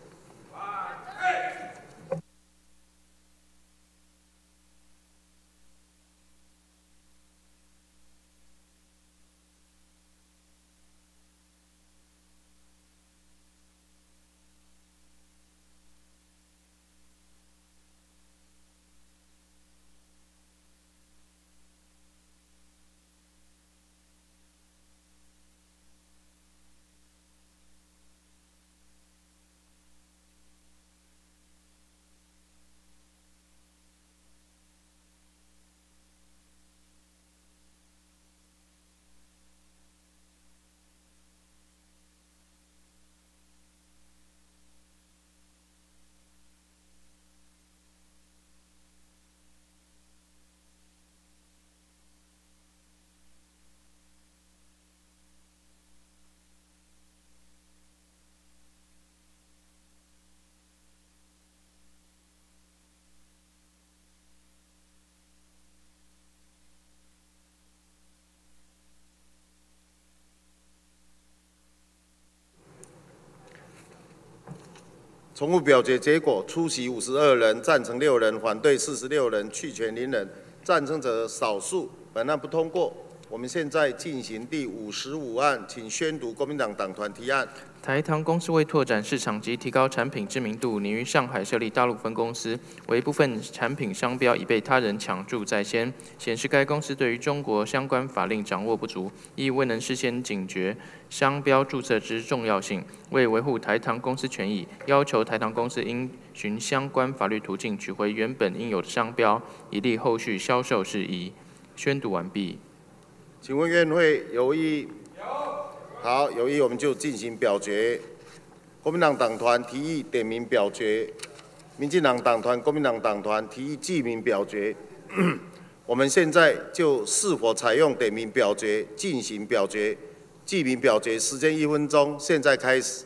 重复表决结果：出席五十二人，赞成六人，反对四十六人，弃权零人。赞成者少数。本案不通过。我们现在进行第五十五案，请宣读国民党党团提案。 台糖公司为拓展市场及提高产品知名度，拟于上海设立大陆分公司，为部分产品商标已被他人抢注在先，显示该公司对于中国相关法令掌握不足，亦未能事先警觉商标注册之重要性。为维护台糖公司权益，要求台糖公司应循相关法律途径取回原本应有的商标，以利后续销售事宜。宣读完毕。 请问院会有异？好，有异我们就进行表决。国民党党团提议点名表决，民进党党团、国民党党团提议记名表决。我们现在就是否采用点名表决进行表决。记名表决时间一分钟，现在开始。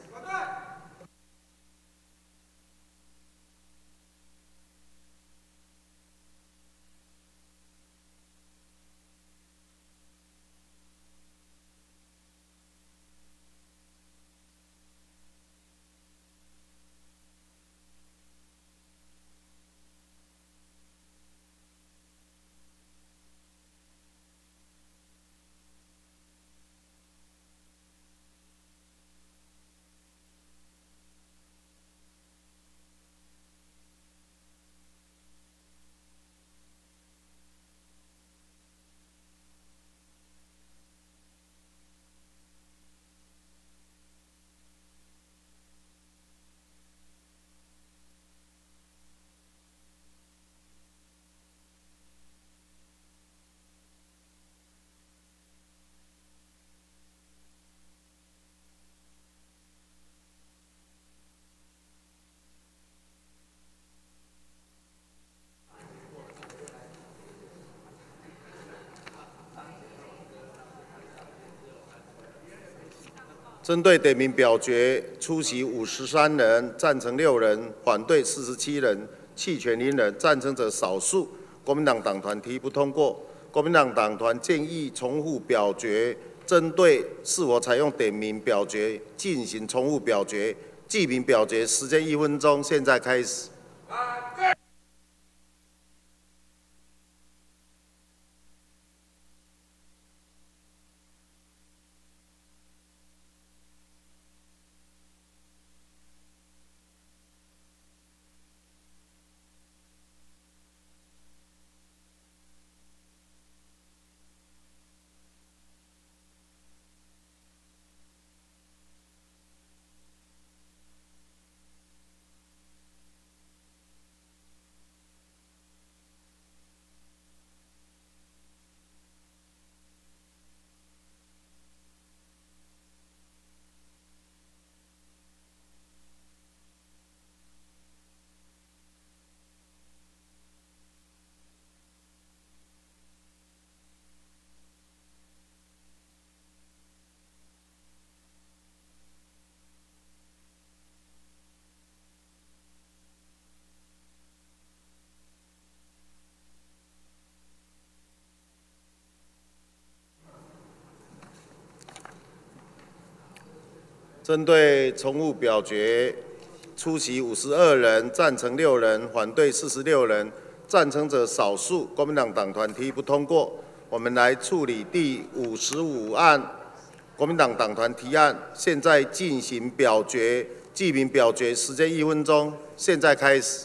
针对点名表决，出席五十三人，赞成六人，反对四十七人，弃权零人，赞成者少数。国民党党团提不通过。国民党党团建议重复表决，针对是否采用点名表决进行重复表决。记名表决时间一分钟，现在开始。针对重复表决，出席五十二人，赞成六人，反对四十六人，赞成者少数。国民党党团提不通过。我们来处理第五十五案，国民党党团提案，现在进行表决，记名表决时间一分钟，现在开始。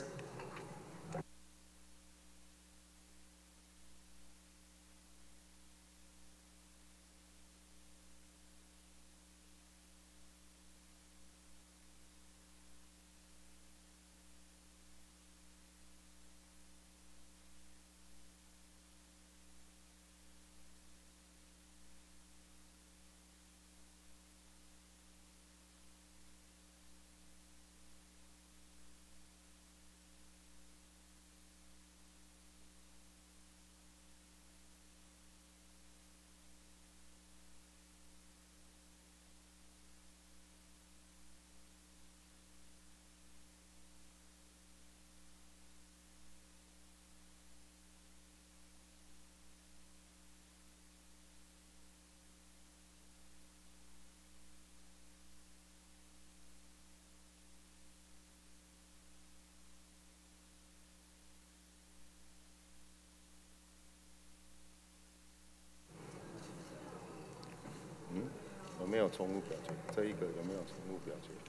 有重复表决？这一个有没有重复表决？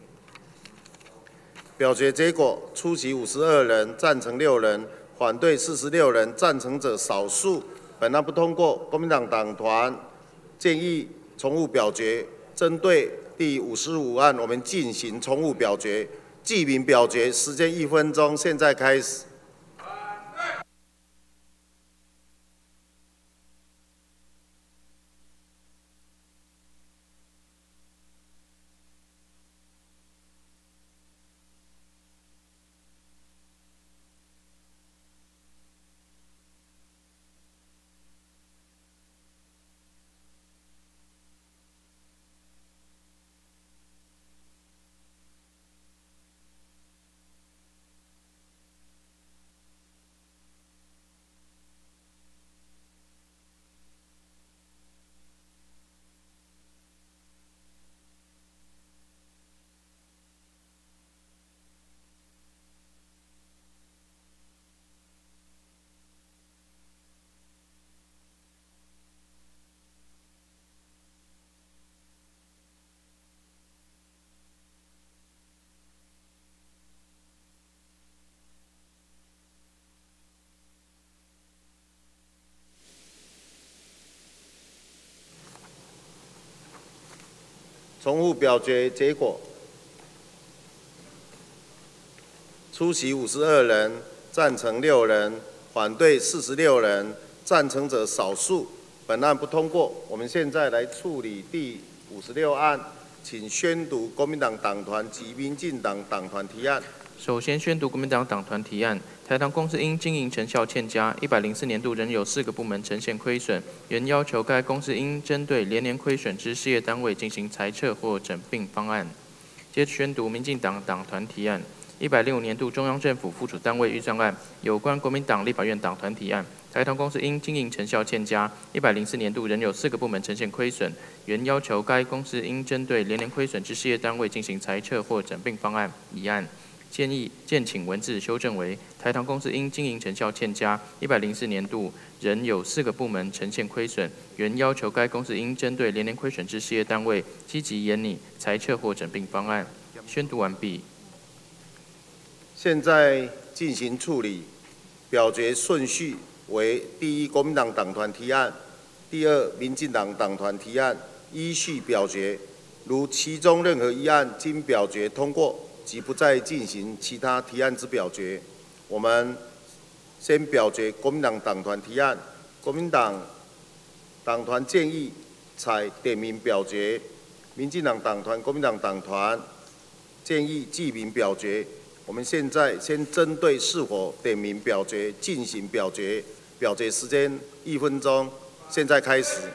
表决结果：出席五十二人，赞成六人，反对四十六人，赞成者少数。本案不通过。国民党党团建议重复表决。针对第五十五案，我们进行重复表决，记名表决，时间一分钟，现在开始。重复表决结果：出席五十二人，赞成六人，反对四十六人，赞成者少数。本案不通过。我们现在来处理第五十六案，请宣读国民党党团及民进党党团提案。 首先宣读国民党党团提案：台糖公司因经营成效欠佳，一百零四年度仍有四个部门呈现亏损，原要求该公司应针对连年亏损之事业单位进行裁撤或整并方案。接着宣读民进党党团提案：一百零五年度中央政府附属单位预算案，有关国民党立法院党团提案。台糖公司因经营成效欠佳，一百零四年度仍有四个部门呈现亏损，原要求该公司应针对连年亏损之事业单位进行裁撤或整并方案一案。建议建请文字修正为：台糖公司因经营成效欠佳，一百零四年度仍有四个部门呈现亏损，原要求该公司应针对连年亏损之事业单位积极研拟裁撤或整并方案。宣读完毕。 现在进行处理，表决顺序为：第一，国民党党团提案；第二，民进党党团提案，依序表决。如其中任何一案经表决通过，即不再进行其他提案之表决。我们先表决国民党党团提案。国民党党团建议采点名表决，民进党党团、国民党党团建议记名表决。我们现在先针对是否点名表决进行表决，表决时间一分钟，现在开始。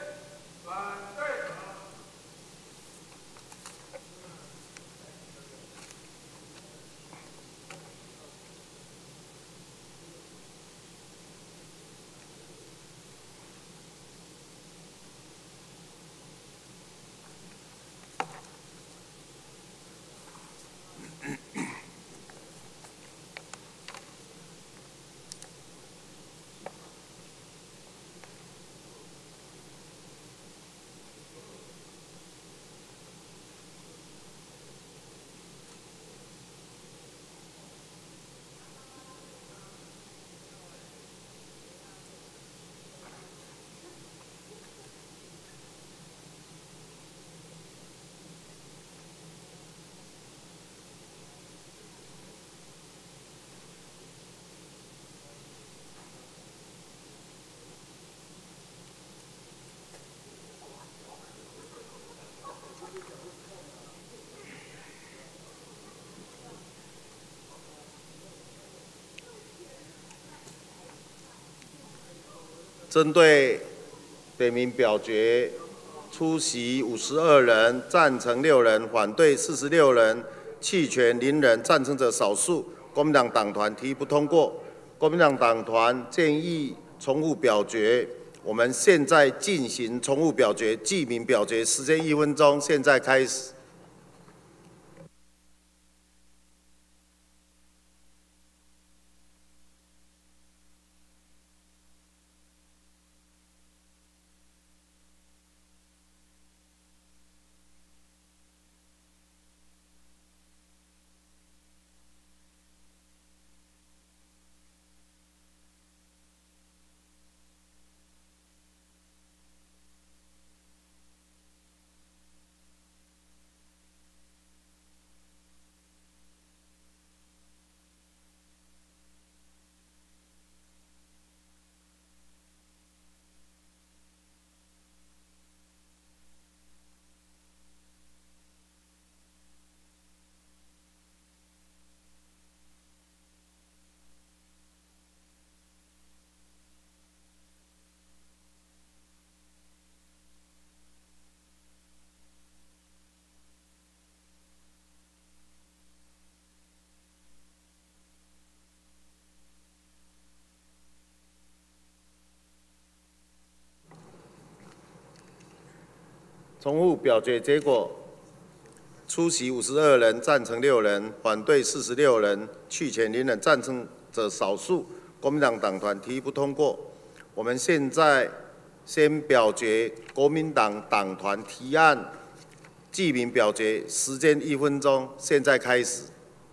针对点名表决，出席五十二人，赞成六人，反对四十六人，弃权零人，赞成者少数。国民党党团提不通过。国民党党团建议重复表决。我们现在进行重复表决，记名表决，时间一分钟，现在开始。 重复表决结果：出席五十二人，赞成六人，反对四十六人，弃权零人，赞成者少数。国民党党团提议不通过。我们现在先表决国民党党团提案，记名表决，时间一分钟，现在开始。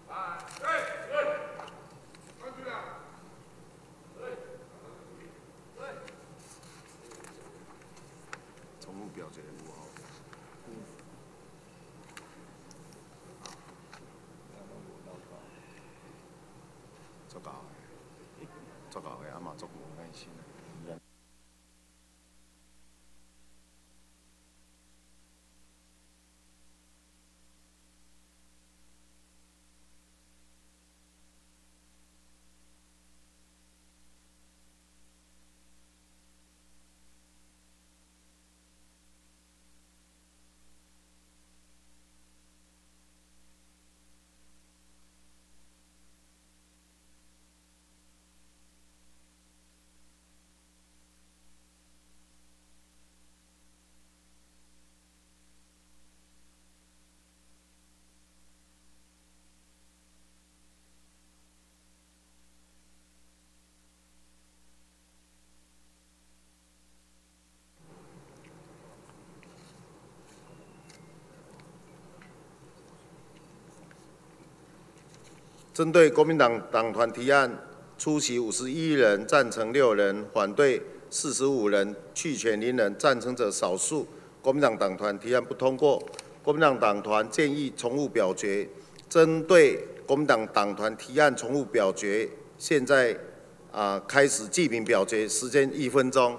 做搞的，阿嘛做无耐心。针对国民党党团提案，出席五十一人，赞成六人，反对四十五人，弃权零人，赞成者少数。国民党党团提案不通过。国民党党团建议重复表决。针对国民党党团提案重复表决，现在啊、呃、开始记名表决，时间一分钟。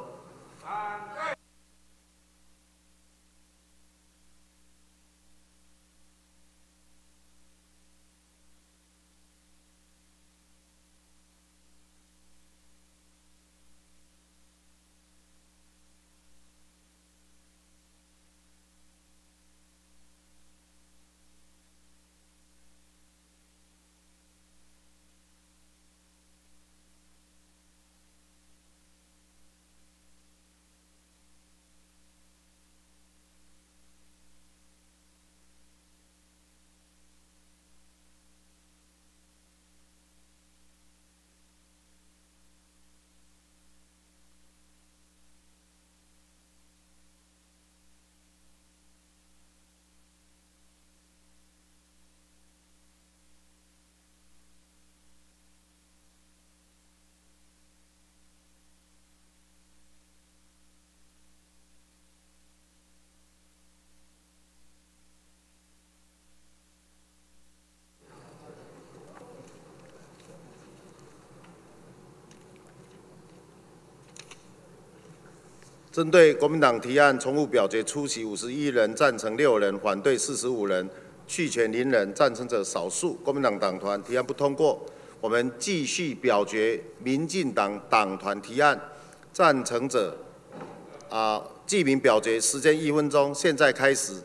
针对国民党提案重复表决，出席五十一人，赞成六人，反对四十五人，弃权零人，赞成者少数。国民党党团提案不通过。我们继续表决民进党党团提案，赞成者啊、呃、记名表决，时间一分钟，现在开始。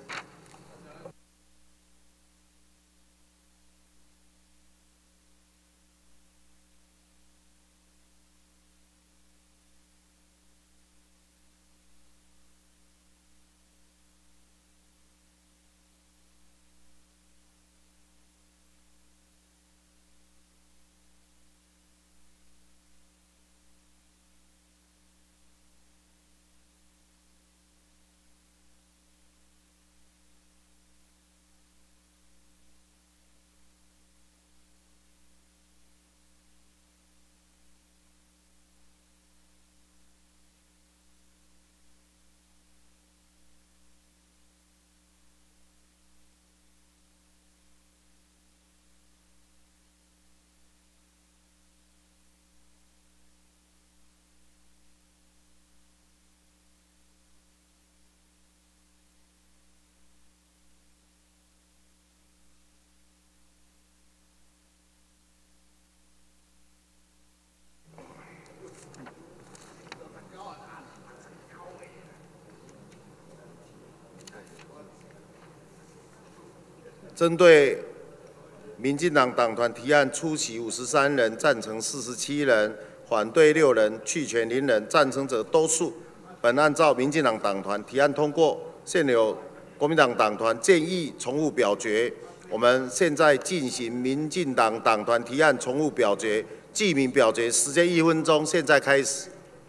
针对民进党党团提案，出席五十三人，赞成四十七人，反对六人，弃权零人，赞成者多数。本案照民进党党团提案通过。 现有国民党党团建议重复表决。我们现在进行民进党党团提案重复表决，记名表决，时间一分钟，现在开始。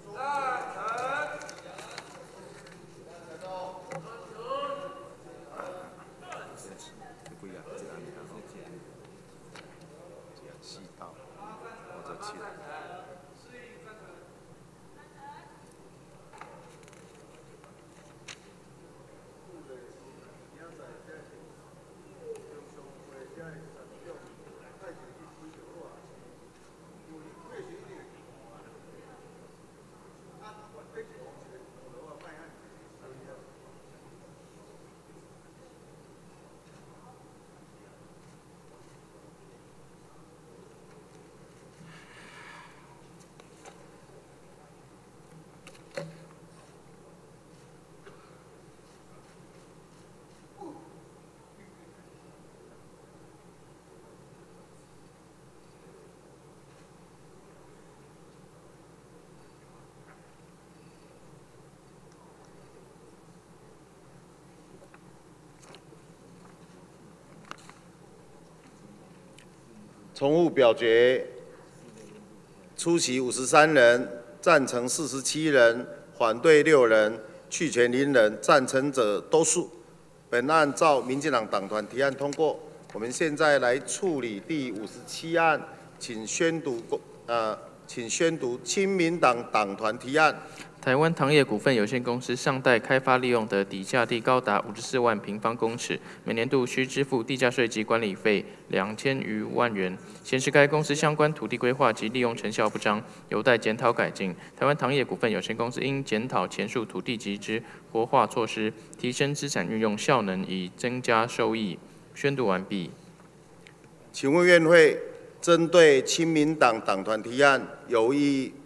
重复表决，出席五十三人，赞成四十七人，反对六人，弃权零人，赞成者多数。本案照民进党党团提案通过。我们现在来处理第五十七案，请宣读呃，请宣读亲民党党团提案。 台湾糖业股份有限公司尚待开发利用的底价地高达五十四万平方公尺，每年度需支付地价税及管理费两千余万元，显示该公司相关土地规划及利用成效不彰，有待检讨改进。台湾糖业股份有限公司应检讨前述土地及之活化措施，提升资产运用效能，以增加收益。宣读完毕。 请问院会针对亲民党党团提案有异议？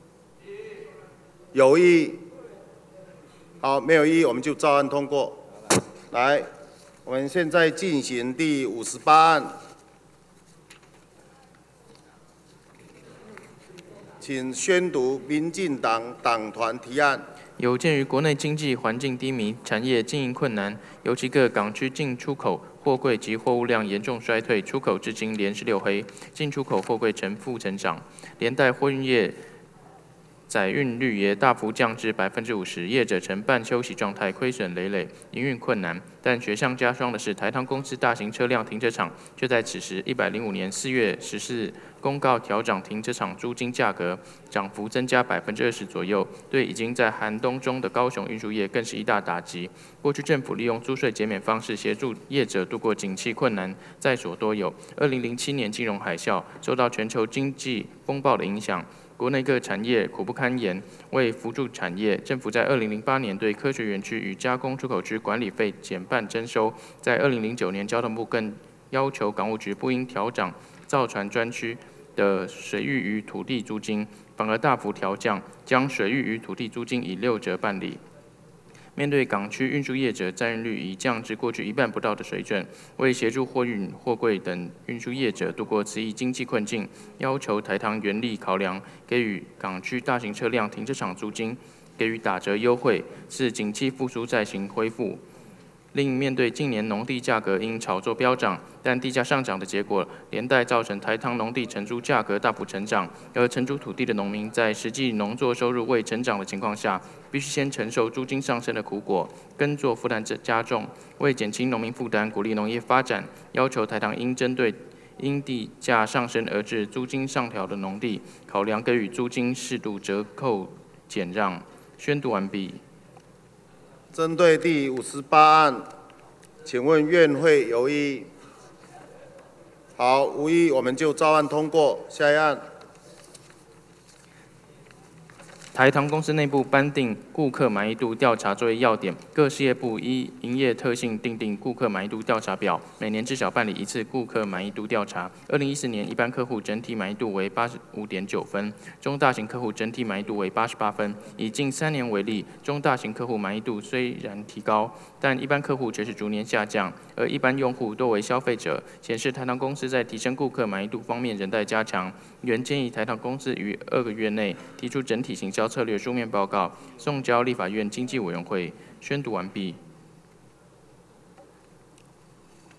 有异议，好，没有异议，我们就照案通过。来，我们现在进行第五十八案，请宣读民进党党团提案。 有鉴于国内经济环境低迷，产业经营困难，尤其各港区进出口货柜及货物量严重衰退，出口至今连十六黑，进出口货柜呈负成长，连带货运业 载运率也大幅降至百分之五十，业者呈半休息状态，亏损累累，营运困难。但雪上加霜的是，台糖公司大型车辆停车场却在此时一百零五年四月十四日公告调涨停车场租金价格，涨幅增加百分之二十左右，对已经在寒冬中的高雄运输业更是一大打击。过去政府利用租税减免方式协助业者度过景气困难，在所多有。二零零七年金融海啸受到全球经济风暴的影响。 国内各产业苦不堪言，为扶助产业，政府在二零零八年对科学园区与加工出口区管理费减半征收，在二零零九年交通部更要求港务局不应调涨造船专区的水域与土地租金，反而大幅调降，将水域与土地租金以六折办理。 面对港区运输业者占运率已降至过去一半不到的水准，为协助货运、货柜等运输业者度过此一经济困境，要求台糖原力考量，给予港区大型车辆停车场租金给予打折优惠，是景气复苏再行恢复。 另面对近年农地价格因炒作飙涨，但地价上涨的结果，连带造成台糖农地承租价格大幅成长，而承租土地的农民在实际农作收入未成长的情况下，必须先承受租金上升的苦果，耕作负担加重。为减轻农民负担，鼓励农业发展，要求台糖应针对因地价上升而致租金上调的农地，考量给予租金适度折扣减让。宣读完毕。 针对第五十八案，请问院会有异议？好，无异议，我们就照案通过。下一案。 台糖公司内部颁定顾客满意度调查作业要点，各事业部依营业特性订定顾客满意度调查表，每年至少办理一次顾客满意度调查。二零一四年，一般客户整体满意度为八十五点九分，中大型客户整体满意度为八十八分。以近三年为例，中大型客户满意度虽然提高，但一般客户却是逐年下降，而一般用户多为消费者，显示台糖公司在提升顾客满意度方面仍待加强。原建议台糖公司于二个月内提出整体行销 策略书面报告送交立法院经济委员会宣读完毕。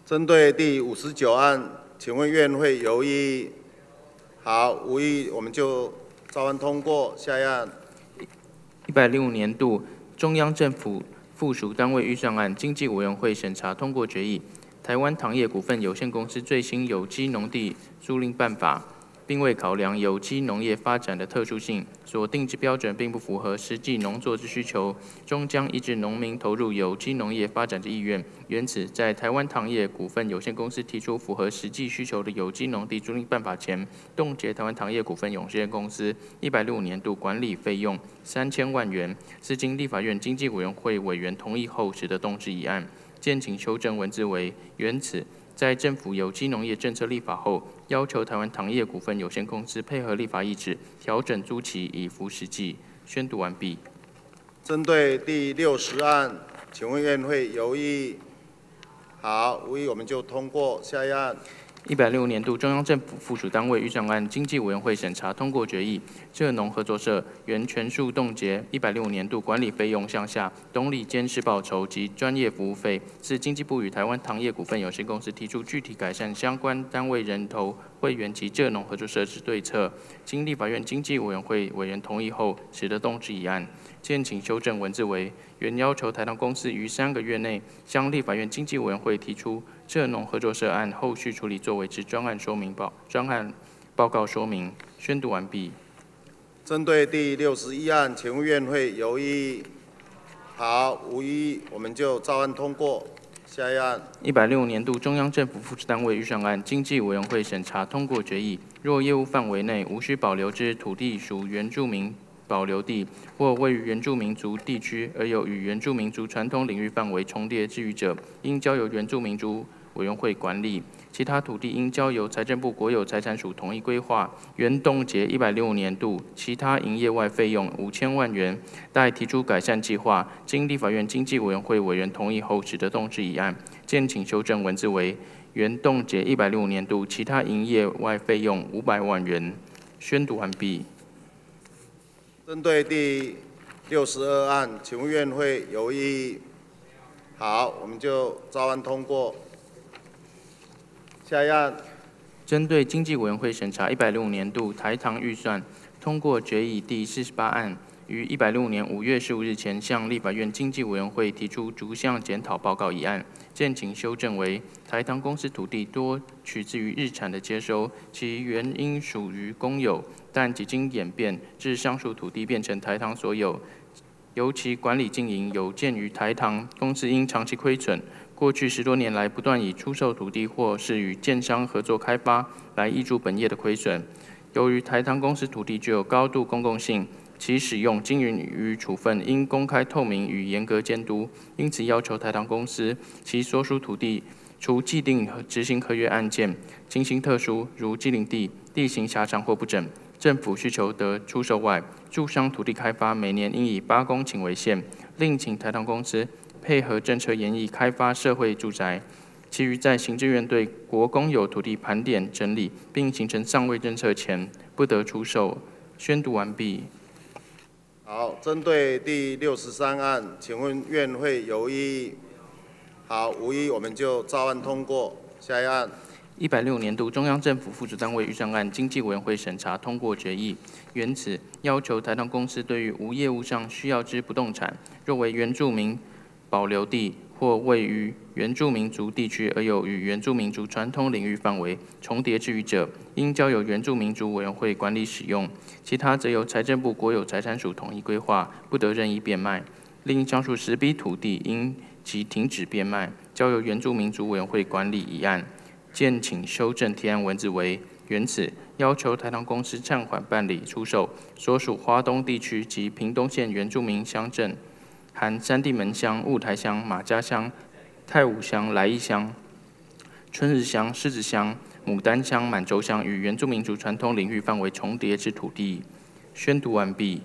针对第五十九案，请问院会有异议？好，无异议，我们就照案通过。下一案。 一百零五年度中央政府附属单位预算案，经济委员会审查通过决议。台湾糖业股份有限公司最新有机农地租赁办法，并未考量有机农业发展的特殊性，所定之标准并不符合实际农作之需求，终将抑制农民投入有机农业发展之意愿。原此，在台湾糖业股份有限公司提出符合实际需求的有机农地租赁办法前，冻结台湾糖业股份有限公司一百零五年度管理费用三千万元，是经立法院经济委员会委员同意后，使得动之议案。建请修正文字为：原此，在政府有机农业政策立法后，要求台湾糖业股份有限公司配合立法意志，调整租期以符实际。宣读完毕。 针对第六十案，请问院会有异议？好，无异议，我们就通过。下一案。 一百零五年度中央政府附属单位预算案，经济委员会审查通过决议。蔗农合作社原全数冻结一百零五年度管理费用项下董理监事报酬及专业服务费，是经济部与台湾糖业股份有限公司提出具体改善相关单位人头会员及蔗农合作社之对策，经立法院经济委员会委员同意后，使得动之议案。建请修正文字为：原要求台糖公司于三个月内向立法院经济委员会提出蔗农合作社案后续处理作为之专案说明报专案报告说明。宣读完毕。 针对第六十一案，请问院会有异议？好，无异议，我们就照案通过。下一案。 一百零五年度中央政府附属单位预算案，经济委员会审查通过决议。若业务范围内无需保留之土地属原住民保留地，或位于原住民族地区而有与原住民族传统领域范围重叠之余者，应交由原住民族委员会管理；其他土地应交由财政部国有财产署统一规划。原冻结一百零五年度其他营业外费用五千万元，待提出改善计划，经立法院经济委员会委员同意后，使得动之议案。建请修正文字为：原冻结一百零五年度其他营业外费用五百万元。宣读完毕。 针对第六十二案，请问院会有异议？好，我们就照案通过。下一案。 针对经济委员会审查一百零五年度台糖预算通过决议第四十八案，于一百零五年五月十五日前向立法院经济委员会提出逐项检讨报告一案。建请修正为：台糖公司土地多取自于日产的接收，其原因属于公有，但几经演变，至上述土地变成台糖所有。尤其管理经营有鉴于台糖公司因长期亏损，过去十多年来不断以出售土地或是与建商合作开发来挹注本业的亏损。由于台糖公司土地具有高度公共性，其使用、经营与处分应公开透明与严格监督，因此要求台糖公司其所属土地除既定执行合约案件，情形特殊，如畸零地、地形狭长或不整，政府需求得出售外，住商土地开发每年应以八公顷为限，另请台糖公司配合政策研议开发社会住宅。其余在行政院对国公有土地盘点整理，并形成上位政策前，不得出售。宣读完毕。 好，针对第六十三案，请问院会有异议？好，无异议，我们就照案通过。下一案。 一百零五年度中央政府附属单位预算案，经济委员会审查通过决议。原此，要求台糖公司对于无业务上需要之不动产，若为原住民保留地或位于原住民族地区而有与原住民族传统领域范围重叠之余者，应交由原住民族委员会管理使用；其他则由财政部国有财产署统一规划，不得任意变卖。另上述十笔土地应即停止变卖，交由原住民族委员会管理一案。建请修正提案文字为：原此，要求台糖公司暂缓办理出售所属花东地区及屏东县原住民乡镇，含三地门乡、雾台乡、马家乡、太武乡、来义乡、春日乡、狮子乡、牡丹乡、满洲乡与原住民族传统领域范围重叠之土地。宣读完毕。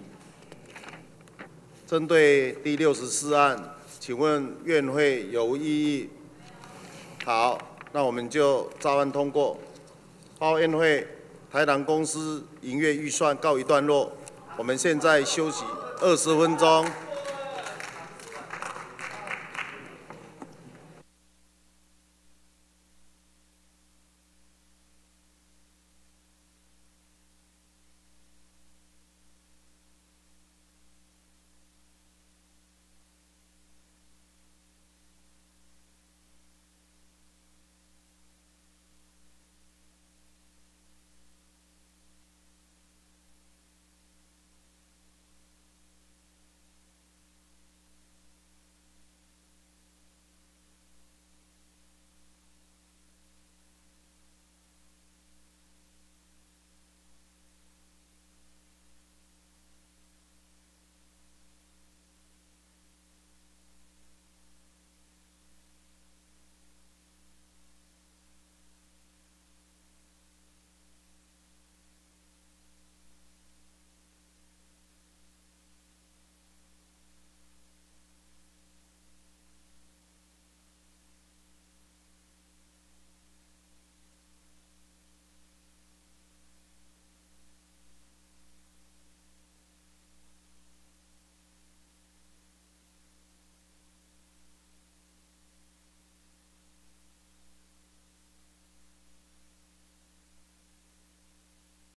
针对第六十四案，请问院会有异议？好，那我们就照案通过。报院会台糖公司营业预算告一段落，我们现在休息二十分钟。